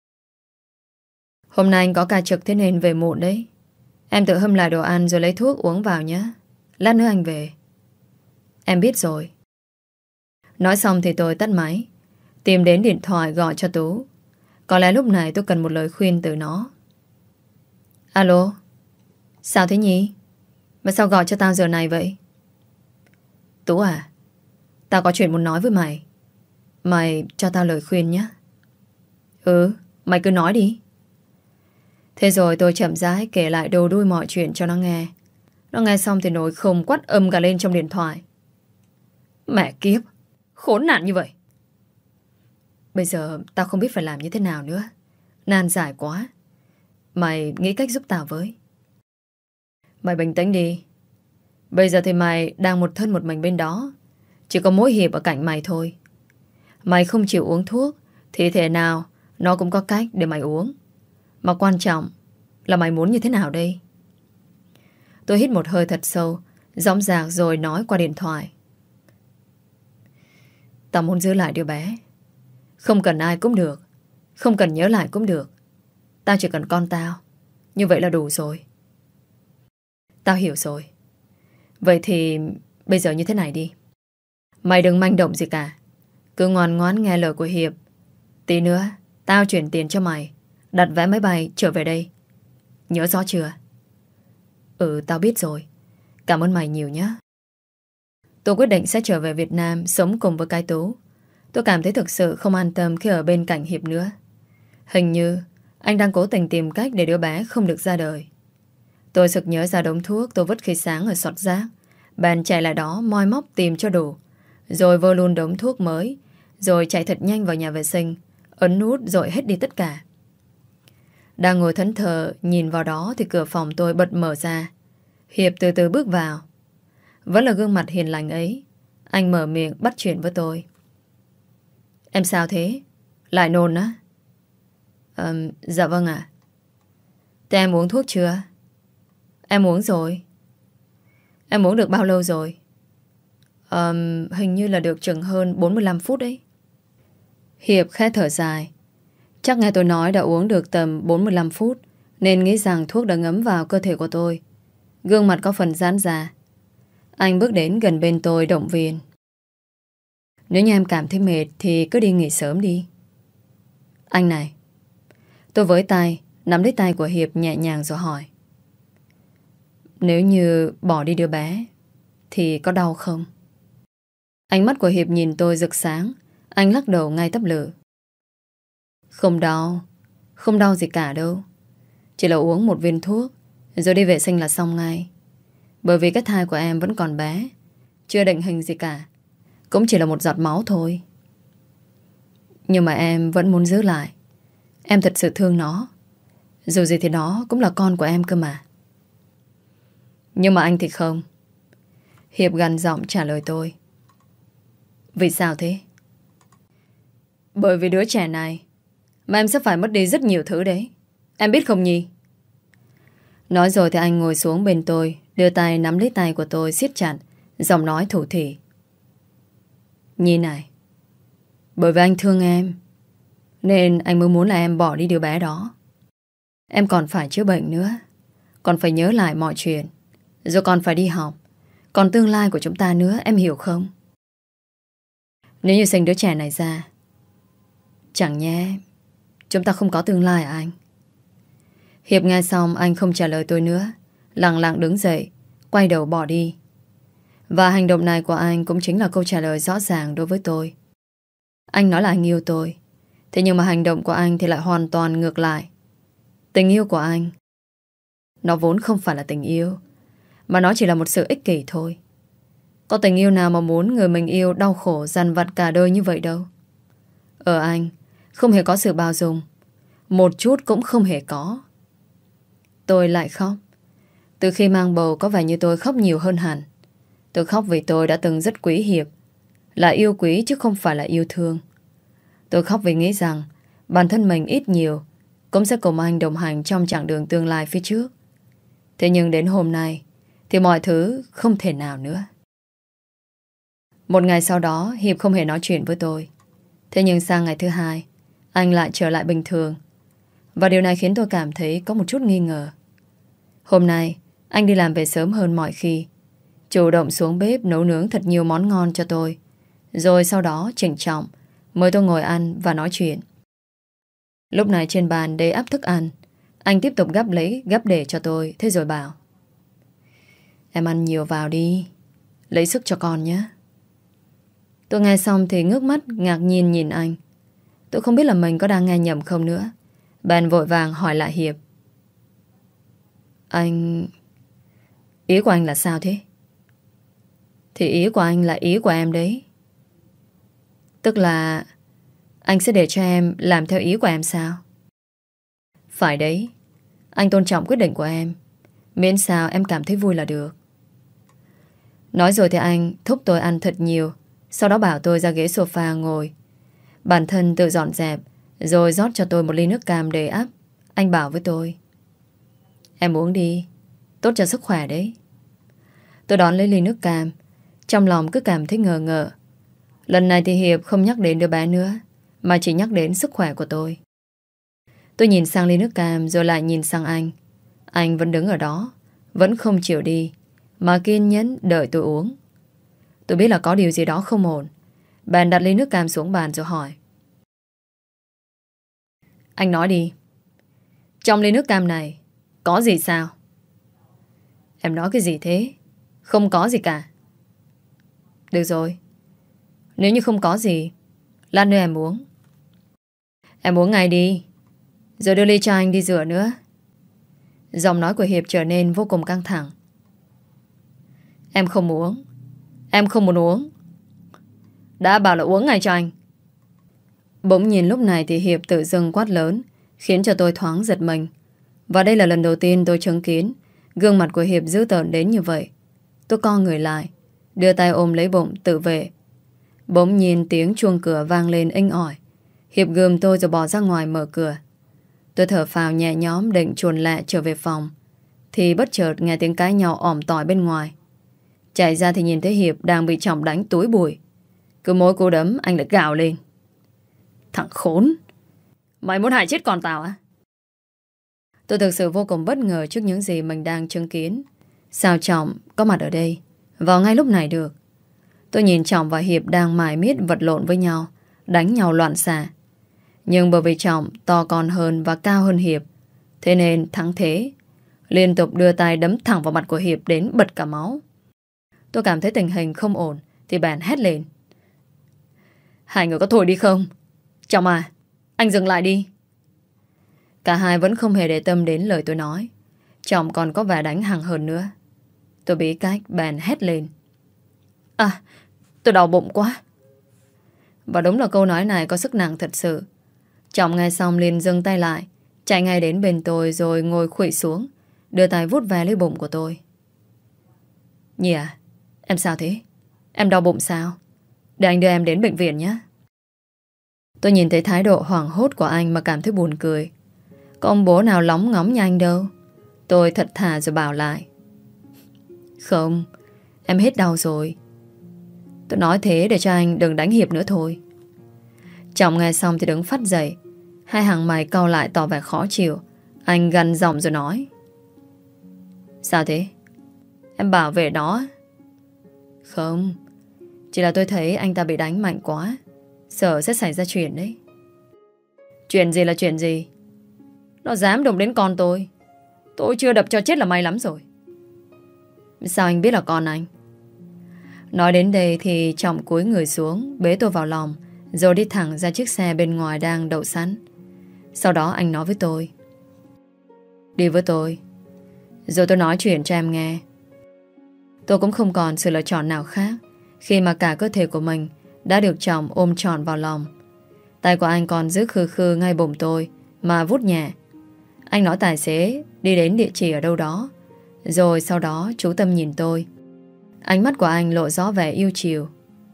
Hôm nay anh có ca trực thế nên về muộn đấy. Em tự hâm lại đồ ăn rồi lấy thuốc uống vào nhé. Lát nữa anh về." "Em biết rồi." Nói xong thì tôi tắt máy, tìm đến điện thoại gọi cho Tú. Có lẽ lúc này tôi cần một lời khuyên từ nó. "Alo, sao thế Nhi? Mà sao gọi cho tao giờ này vậy?" "Tú à, tao có chuyện muốn nói với mày. Mày cho tao lời khuyên nhé." "Ừ, mày cứ nói đi." Thế rồi tôi chậm rãi kể lại đầu đuôi mọi chuyện cho nó nghe. Nó nghe xong thì nổi khùng quát âm cả lên trong điện thoại: "Mẹ kiếp, khốn nạn như vậy." Bây giờ tao không biết phải làm như thế nào nữa. Nan giải quá. Mày nghĩ cách giúp tao với. Mày bình tĩnh đi. Bây giờ thì mày đang một thân một mình bên đó. Chỉ có mỗi Hiệp ở cạnh mày thôi. Mày không chịu uống thuốc thì thể nào nó cũng có cách để mày uống. Mà quan trọng là mày muốn như thế nào đây? Tôi hít một hơi thật sâu, dõng dạc rồi nói qua điện thoại: "Tao muốn giữ lại đứa bé. Không cần ai cũng được, không cần nhớ lại cũng được. Tao chỉ cần con tao. Như vậy là đủ rồi." "Tao hiểu rồi. Vậy thì bây giờ như thế này đi. Mày đừng manh động gì cả. Cứ ngoan ngoãn nghe lời của Hiệp. Tí nữa tao chuyển tiền cho mày, đặt vé máy bay trở về đây. Nhớ rõ chưa?" "Ừ, tao biết rồi. Cảm ơn mày nhiều nhé." Tôi quyết định sẽ trở về Việt Nam sống cùng với cái Tú. Tôi cảm thấy thực sự không an tâm khi ở bên cạnh Hiệp nữa. Hình như anh đang cố tình tìm cách để đứa bé không được ra đời. Tôi sực nhớ ra đống thuốc tôi vứt khi sáng ở sọt rác. Bèn chạy lại đó moi móc tìm cho đủ, rồi vô luôn đống thuốc mới, rồi chạy thật nhanh vào nhà vệ sinh, ấn nút rồi hết đi tất cả. Đang ngồi thẫn thờ nhìn vào đó thì cửa phòng tôi bật mở ra. Hiệp từ từ bước vào. Vẫn là gương mặt hiền lành ấy. Anh mở miệng bắt chuyện với tôi. Em sao thế? Lại nôn á? À, dạ vâng ạ. Thế em uống thuốc chưa? Em uống rồi. Em uống được bao lâu rồi? À, hình như là được chừng hơn bốn mươi lăm phút đấy. Hiệp khẽ thở dài. Chắc nghe tôi nói đã uống được tầm bốn mươi lăm phút, nên nghĩ rằng thuốc đã ngấm vào cơ thể của tôi. Gương mặt có phần giãn ra. Anh bước đến gần bên tôi động viên. Nếu như em cảm thấy mệt thì cứ đi nghỉ sớm đi. Anh này. Tôi với tay nắm lấy tay của Hiệp nhẹ nhàng rồi hỏi. Nếu như bỏ đi đứa bé thì có đau không? Ánh mắt của Hiệp nhìn tôi rực sáng. Anh lắc đầu ngay tấp lự. Không đau. Không đau gì cả đâu. Chỉ là uống một viên thuốc rồi đi vệ sinh là xong ngay. Bởi vì cái thai của em vẫn còn bé, chưa định hình gì cả. Cũng chỉ là một giọt máu thôi. Nhưng mà em vẫn muốn giữ lại. Em thật sự thương nó. Dù gì thì nó cũng là con của em cơ mà. Nhưng mà anh thì không. Hiệp gằn giọng trả lời tôi. Vì sao thế? Bởi vì đứa trẻ này mà em sẽ phải mất đi rất nhiều thứ đấy. Em biết không Nhi? Nói rồi thì anh ngồi xuống bên tôi, đưa tay nắm lấy tay của tôi siết chặt, giọng nói thủ thỉ. Nhi này, bởi vì anh thương em nên anh mới muốn là em bỏ đi đứa bé đó. Em còn phải chữa bệnh nữa, còn phải nhớ lại mọi chuyện, rồi còn phải đi học, còn tương lai của chúng ta nữa, em hiểu không? Nếu như sinh đứa trẻ này ra, chẳng nhé chúng ta không có tương lai à anh? Hiệp nghe xong anh không trả lời tôi nữa, lặng lặng đứng dậy, quay đầu bỏ đi. Và hành động này của anh cũng chính là câu trả lời rõ ràng đối với tôi. Anh nói là anh yêu tôi, thế nhưng mà hành động của anh thì lại hoàn toàn ngược lại. Tình yêu của anh, nó vốn không phải là tình yêu, mà nó chỉ là một sự ích kỷ thôi. Có tình yêu nào mà muốn người mình yêu đau khổ dằn vặt cả đời như vậy đâu. Ở anh không hề có sự bao dung, một chút cũng không hề có. Tôi lại khóc. Từ khi mang bầu có vẻ như tôi khóc nhiều hơn hẳn. Tôi khóc vì tôi đã từng rất quý Hiệp, là yêu quý chứ không phải là yêu thương. Tôi khóc vì nghĩ rằng bản thân mình ít nhiều cũng sẽ cùng anh đồng hành trong chặng đường tương lai phía trước. Thế nhưng đến hôm nay thì mọi thứ không thể nào nữa. Một ngày sau đó Hiệp không hề nói chuyện với tôi. Thế nhưng sang ngày thứ hai anh lại trở lại bình thường. Và điều này khiến tôi cảm thấy có một chút nghi ngờ. Hôm nay anh đi làm về sớm hơn mọi khi, chủ động xuống bếp nấu nướng thật nhiều món ngon cho tôi, rồi sau đó trịnh trọng mời tôi ngồi ăn và nói chuyện. Lúc này trên bàn đầy ắp thức ăn. Anh tiếp tục gắp lấy gắp để cho tôi. Thế rồi bảo: Em ăn nhiều vào đi, lấy sức cho con nhé. Tôi nghe xong thì ngước mắt ngạc nhiên nhìn anh. Tôi không biết là mình có đang nghe nhầm không nữa. Bèn vội vàng hỏi lại Hiệp: Anh... Ý của anh là sao thế? Thì ý của anh là ý của em đấy. Tức là anh sẽ để cho em làm theo ý của em sao? Phải đấy. Anh tôn trọng quyết định của em, miễn sao em cảm thấy vui là được. Nói rồi thì anh thúc tôi ăn thật nhiều, sau đó bảo tôi ra ghế sofa ngồi. Bản thân tự dọn dẹp, rồi rót cho tôi một ly nước cam đầy ắp. Anh bảo với tôi: Em uống đi, tốt cho sức khỏe đấy. Tôi đón lấy ly nước cam, trong lòng cứ cảm thấy ngờ ngợ. Lần này thì Hiệp không nhắc đến đứa bé nữa, mà chỉ nhắc đến sức khỏe của tôi. Tôi nhìn sang ly nước cam rồi lại nhìn sang anh. Anh vẫn đứng ở đó, vẫn không chịu đi, mà kiên nhẫn đợi tôi uống. Tôi biết là có điều gì đó không ổn, bèn đặt ly nước cam xuống bàn rồi hỏi: Anh nói đi, trong ly nước cam này có gì sao? Em nói cái gì thế? Không có gì cả. Được rồi, nếu như không có gì, lát nữa em uống. Em uống ngay đi, rồi đưa ly cho anh đi rửa nữa. Giọng nói của Hiệp trở nên vô cùng căng thẳng. Em không uống. Em không muốn uống. Đã bảo là uống ngay cho anh. Bỗng nhìn lúc này thì Hiệp tự dưng quát lớn, khiến cho tôi thoáng giật mình. Và đây là lần đầu tiên tôi chứng kiến gương mặt của Hiệp dữ tợn đến như vậy. Tôi co người lại, đưa tay ôm lấy bụng tự vệ. Bỗng nhìn tiếng chuông cửa vang lên inh ỏi. Hiệp gườm tôi rồi bỏ ra ngoài mở cửa. Tôi thở phào nhẹ nhõm định chuồn lẹ trở về phòng, thì bất chợt nghe tiếng cãi nhau ỏm tỏi bên ngoài. Chạy ra thì nhìn thấy Hiệp đang bị Trọng đánh túi bụi. Cứ mỗi cú đấm anh lại gào lên: "Thằng khốn! Mày muốn hại chết con tao á?" Tôi thực sự vô cùng bất ngờ trước những gì mình đang chứng kiến. Sao Trọng có mặt ở đây vào ngay lúc này được? Tôi nhìn Trọng và Hiệp đang mải miết vật lộn với nhau, đánh nhau loạn xạ. Nhưng bởi vì Trọng to con hơn và cao hơn Hiệp, thế nên thắng thế, liên tục đưa tay đấm thẳng vào mặt của Hiệp đến bật cả máu. Tôi cảm thấy tình hình không ổn thì bèn hét lên: "Hai người có thôi đi không? Trọng à, anh dừng lại đi." Cả hai vẫn không hề để tâm đến lời tôi nói. Trọng còn có vẻ đánh hăng hơn nữa. Tôi bí cách bèn hét lên: "À, tôi đau bụng quá." Và đúng là câu nói này có sức nặng thật sự. Trọng nghe xong liền dừng tay lại, chạy ngay đến bên tôi rồi ngồi khuỵu xuống, đưa tay vuốt ve lấy bụng của tôi. "Nhi à, em sao thế? Em đau bụng sao? Để anh đưa em đến bệnh viện nhé." Tôi nhìn thấy thái độ hoảng hốt của anh mà cảm thấy buồn cười. Có ông bố nào lóng ngóng như anh đâu. Tôi thật thà rồi bảo lại: "Không, em hết đau rồi. Tôi nói thế để cho anh đừng đánh Hiệp nữa thôi." Trọng nghe xong thì đứng phắt dậy, hai hàng mày cau lại tỏ vẻ khó chịu. Anh gằn giọng rồi nói: "Sao thế? Em bảo vệ nó?" "Không, chỉ là tôi thấy anh ta bị đánh mạnh quá, sợ sẽ xảy ra chuyện đấy." "Chuyện gì là chuyện gì? Nó dám đụng đến con tôi, tôi chưa đập cho chết là may lắm rồi." "Sao anh biết là con anh?" Nói đến đây thì Trọng cúi người xuống, bế tôi vào lòng, rồi đi thẳng ra chiếc xe bên ngoài đang đậu sẵn. Sau đó anh nói với tôi: "Đi với tôi, rồi tôi nói chuyện cho em nghe." Tôi cũng không còn sự lựa chọn nào khác, khi mà cả cơ thể của mình đã được Trọng ôm trọn vào lòng. Tay của anh còn giữ khư khư ngay bụng tôi mà vuốt nhẹ. Anh nói tài xế đi đến địa chỉ ở đâu đó, rồi sau đó chú tâm nhìn tôi. Ánh mắt của anh lộ rõ vẻ yêu chiều.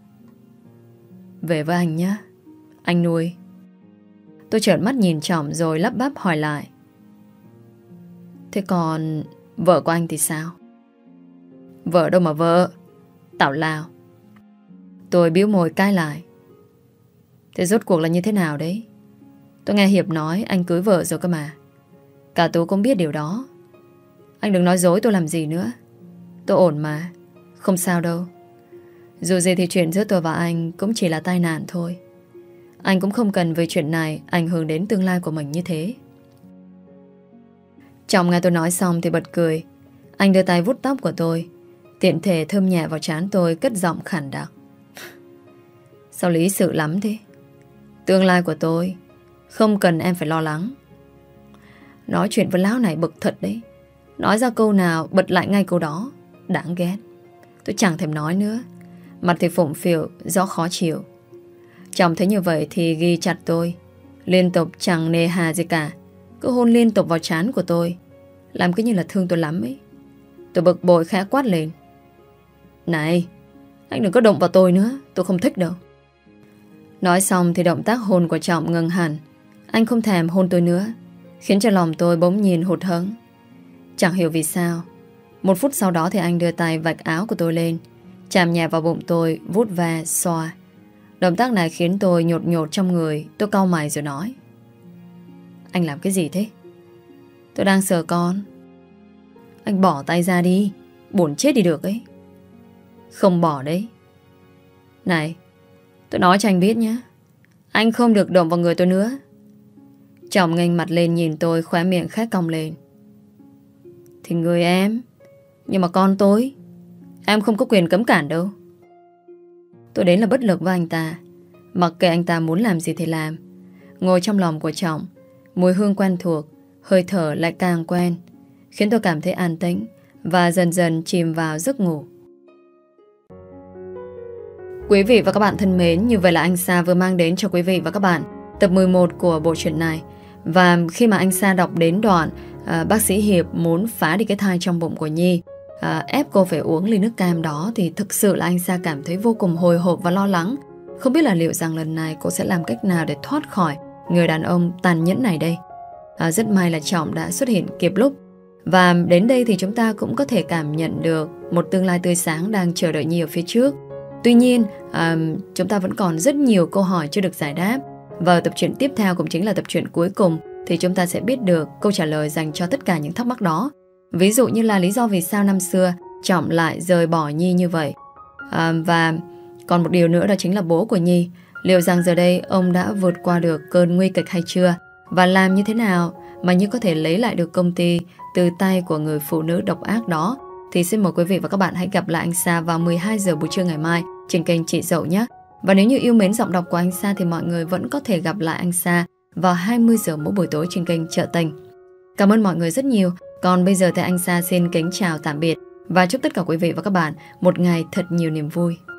"Về với anh nhé, anh nuôi." Tôi trợn mắt nhìn Trọng rồi lắp bắp hỏi lại: "Thế còn vợ của anh thì sao?" "Vợ đâu mà vợ, tào lao." Tôi bĩu môi cãi lại: "Thế rốt cuộc là như thế nào đấy? Tôi nghe Hiệp nói anh cưới vợ rồi cơ mà. Cả Tú cũng biết điều đó. Anh đừng nói dối tôi làm gì nữa. Tôi ổn mà, không sao đâu. Dù gì thì chuyện giữa tôi và anh cũng chỉ là tai nạn thôi. Anh cũng không cần vì chuyện này ảnh hưởng đến tương lai của mình như thế." Trọng nghe tôi nói xong thì bật cười. Anh đưa tay vuốt tóc của tôi, tiện thể thơm nhẹ vào trán tôi, cất giọng khản đặc: "Sao lý sự lắm thế? Tương lai của tôi không cần em phải lo lắng." Nói chuyện với lão này bực thật đấy. Nói ra câu nào bật lại ngay câu đó. Đáng ghét. Tôi chẳng thèm nói nữa, mặt thì phụng phịu do khó chịu. Chồng thấy như vậy thì ghi chặt tôi, liên tục chẳng nề hà gì cả, cứ hôn liên tục vào trán của tôi, làm cứ như là thương tôi lắm ấy. Tôi bực bội khẽ quát lên: "Này, anh đừng có động vào tôi nữa, tôi không thích đâu." Nói xong thì động tác hôn của Trọng ngừng hẳn. Anh không thèm hôn tôi nữa, khiến cho lòng tôi bỗng nhiên hụt hẫng. Chẳng hiểu vì sao, một phút sau đó thì anh đưa tay vạch áo của tôi lên, chạm nhẹ vào bụng tôi, vuốt ve, xoa. Động tác này khiến tôi nhột nhột trong người. Tôi cau mày rồi nói: "Anh làm cái gì thế?" "Tôi đang sờ con." "Anh bỏ tay ra đi, buồn chết đi được ấy." "Không bỏ đấy." "Này, tôi nói cho anh biết nhé, anh không được động vào người tôi nữa." Trọng nghênh mặt lên nhìn tôi, khóe miệng khẽ cong lên: "Thì người em, nhưng mà con tôi, em không có quyền cấm cản đâu." Tôi đến là bất lực với anh ta, mặc kệ anh ta muốn làm gì thì làm. Ngồi trong lòng của Trọng, mùi hương quen thuộc, hơi thở lại càng quen, khiến tôi cảm thấy an tĩnh và dần dần chìm vào giấc ngủ. Quý vị và các bạn thân mến, như vậy là anh Sa vừa mang đến cho quý vị và các bạn tập mười một của bộ truyện này. Và khi mà anh Sa đọc đến đoạn à, bác sĩ Hiệp muốn phá đi cái thai trong bụng của Nhi, à, ép cô phải uống ly nước cam đó, thì thực sự là anh Sa cảm thấy vô cùng hồi hộp và lo lắng. Không biết là liệu rằng lần này cô sẽ làm cách nào để thoát khỏi người đàn ông tàn nhẫn này đây. à, Rất may là Trọng đã xuất hiện kịp lúc. Và đến đây thì chúng ta cũng có thể cảm nhận được một tương lai tươi sáng đang chờ đợi Nhi ở phía trước. Tuy nhiên, à, chúng ta vẫn còn rất nhiều câu hỏi chưa được giải đáp. Và tập truyện tiếp theo cũng chính là tập truyện cuối cùng thì chúng ta sẽ biết được câu trả lời dành cho tất cả những thắc mắc đó. Ví dụ như là lý do vì sao năm xưa Trọng lại rời bỏ Nhi như vậy. à, Và còn một điều nữa đó chính là bố của Nhi. Liệu rằng giờ đây ông đã vượt qua được cơn nguy kịch hay chưa? Và làm như thế nào mà Nhi có thể lấy lại được công ty từ tay của người phụ nữ độc ác đó? Thì xin mời quý vị và các bạn hãy gặp lại anh Sa vào mười hai giờ buổi trưa ngày mai trên kênh Chị Dậu nhé. Và nếu như yêu mến giọng đọc của anh Sa thì mọi người vẫn có thể gặp lại anh Sa vào hai mươi giờ mỗi buổi tối trên kênh Chợ Tình. Cảm ơn mọi người rất nhiều. Còn bây giờ thì anh Sa xin kính chào tạm biệt và chúc tất cả quý vị và các bạn một ngày thật nhiều niềm vui.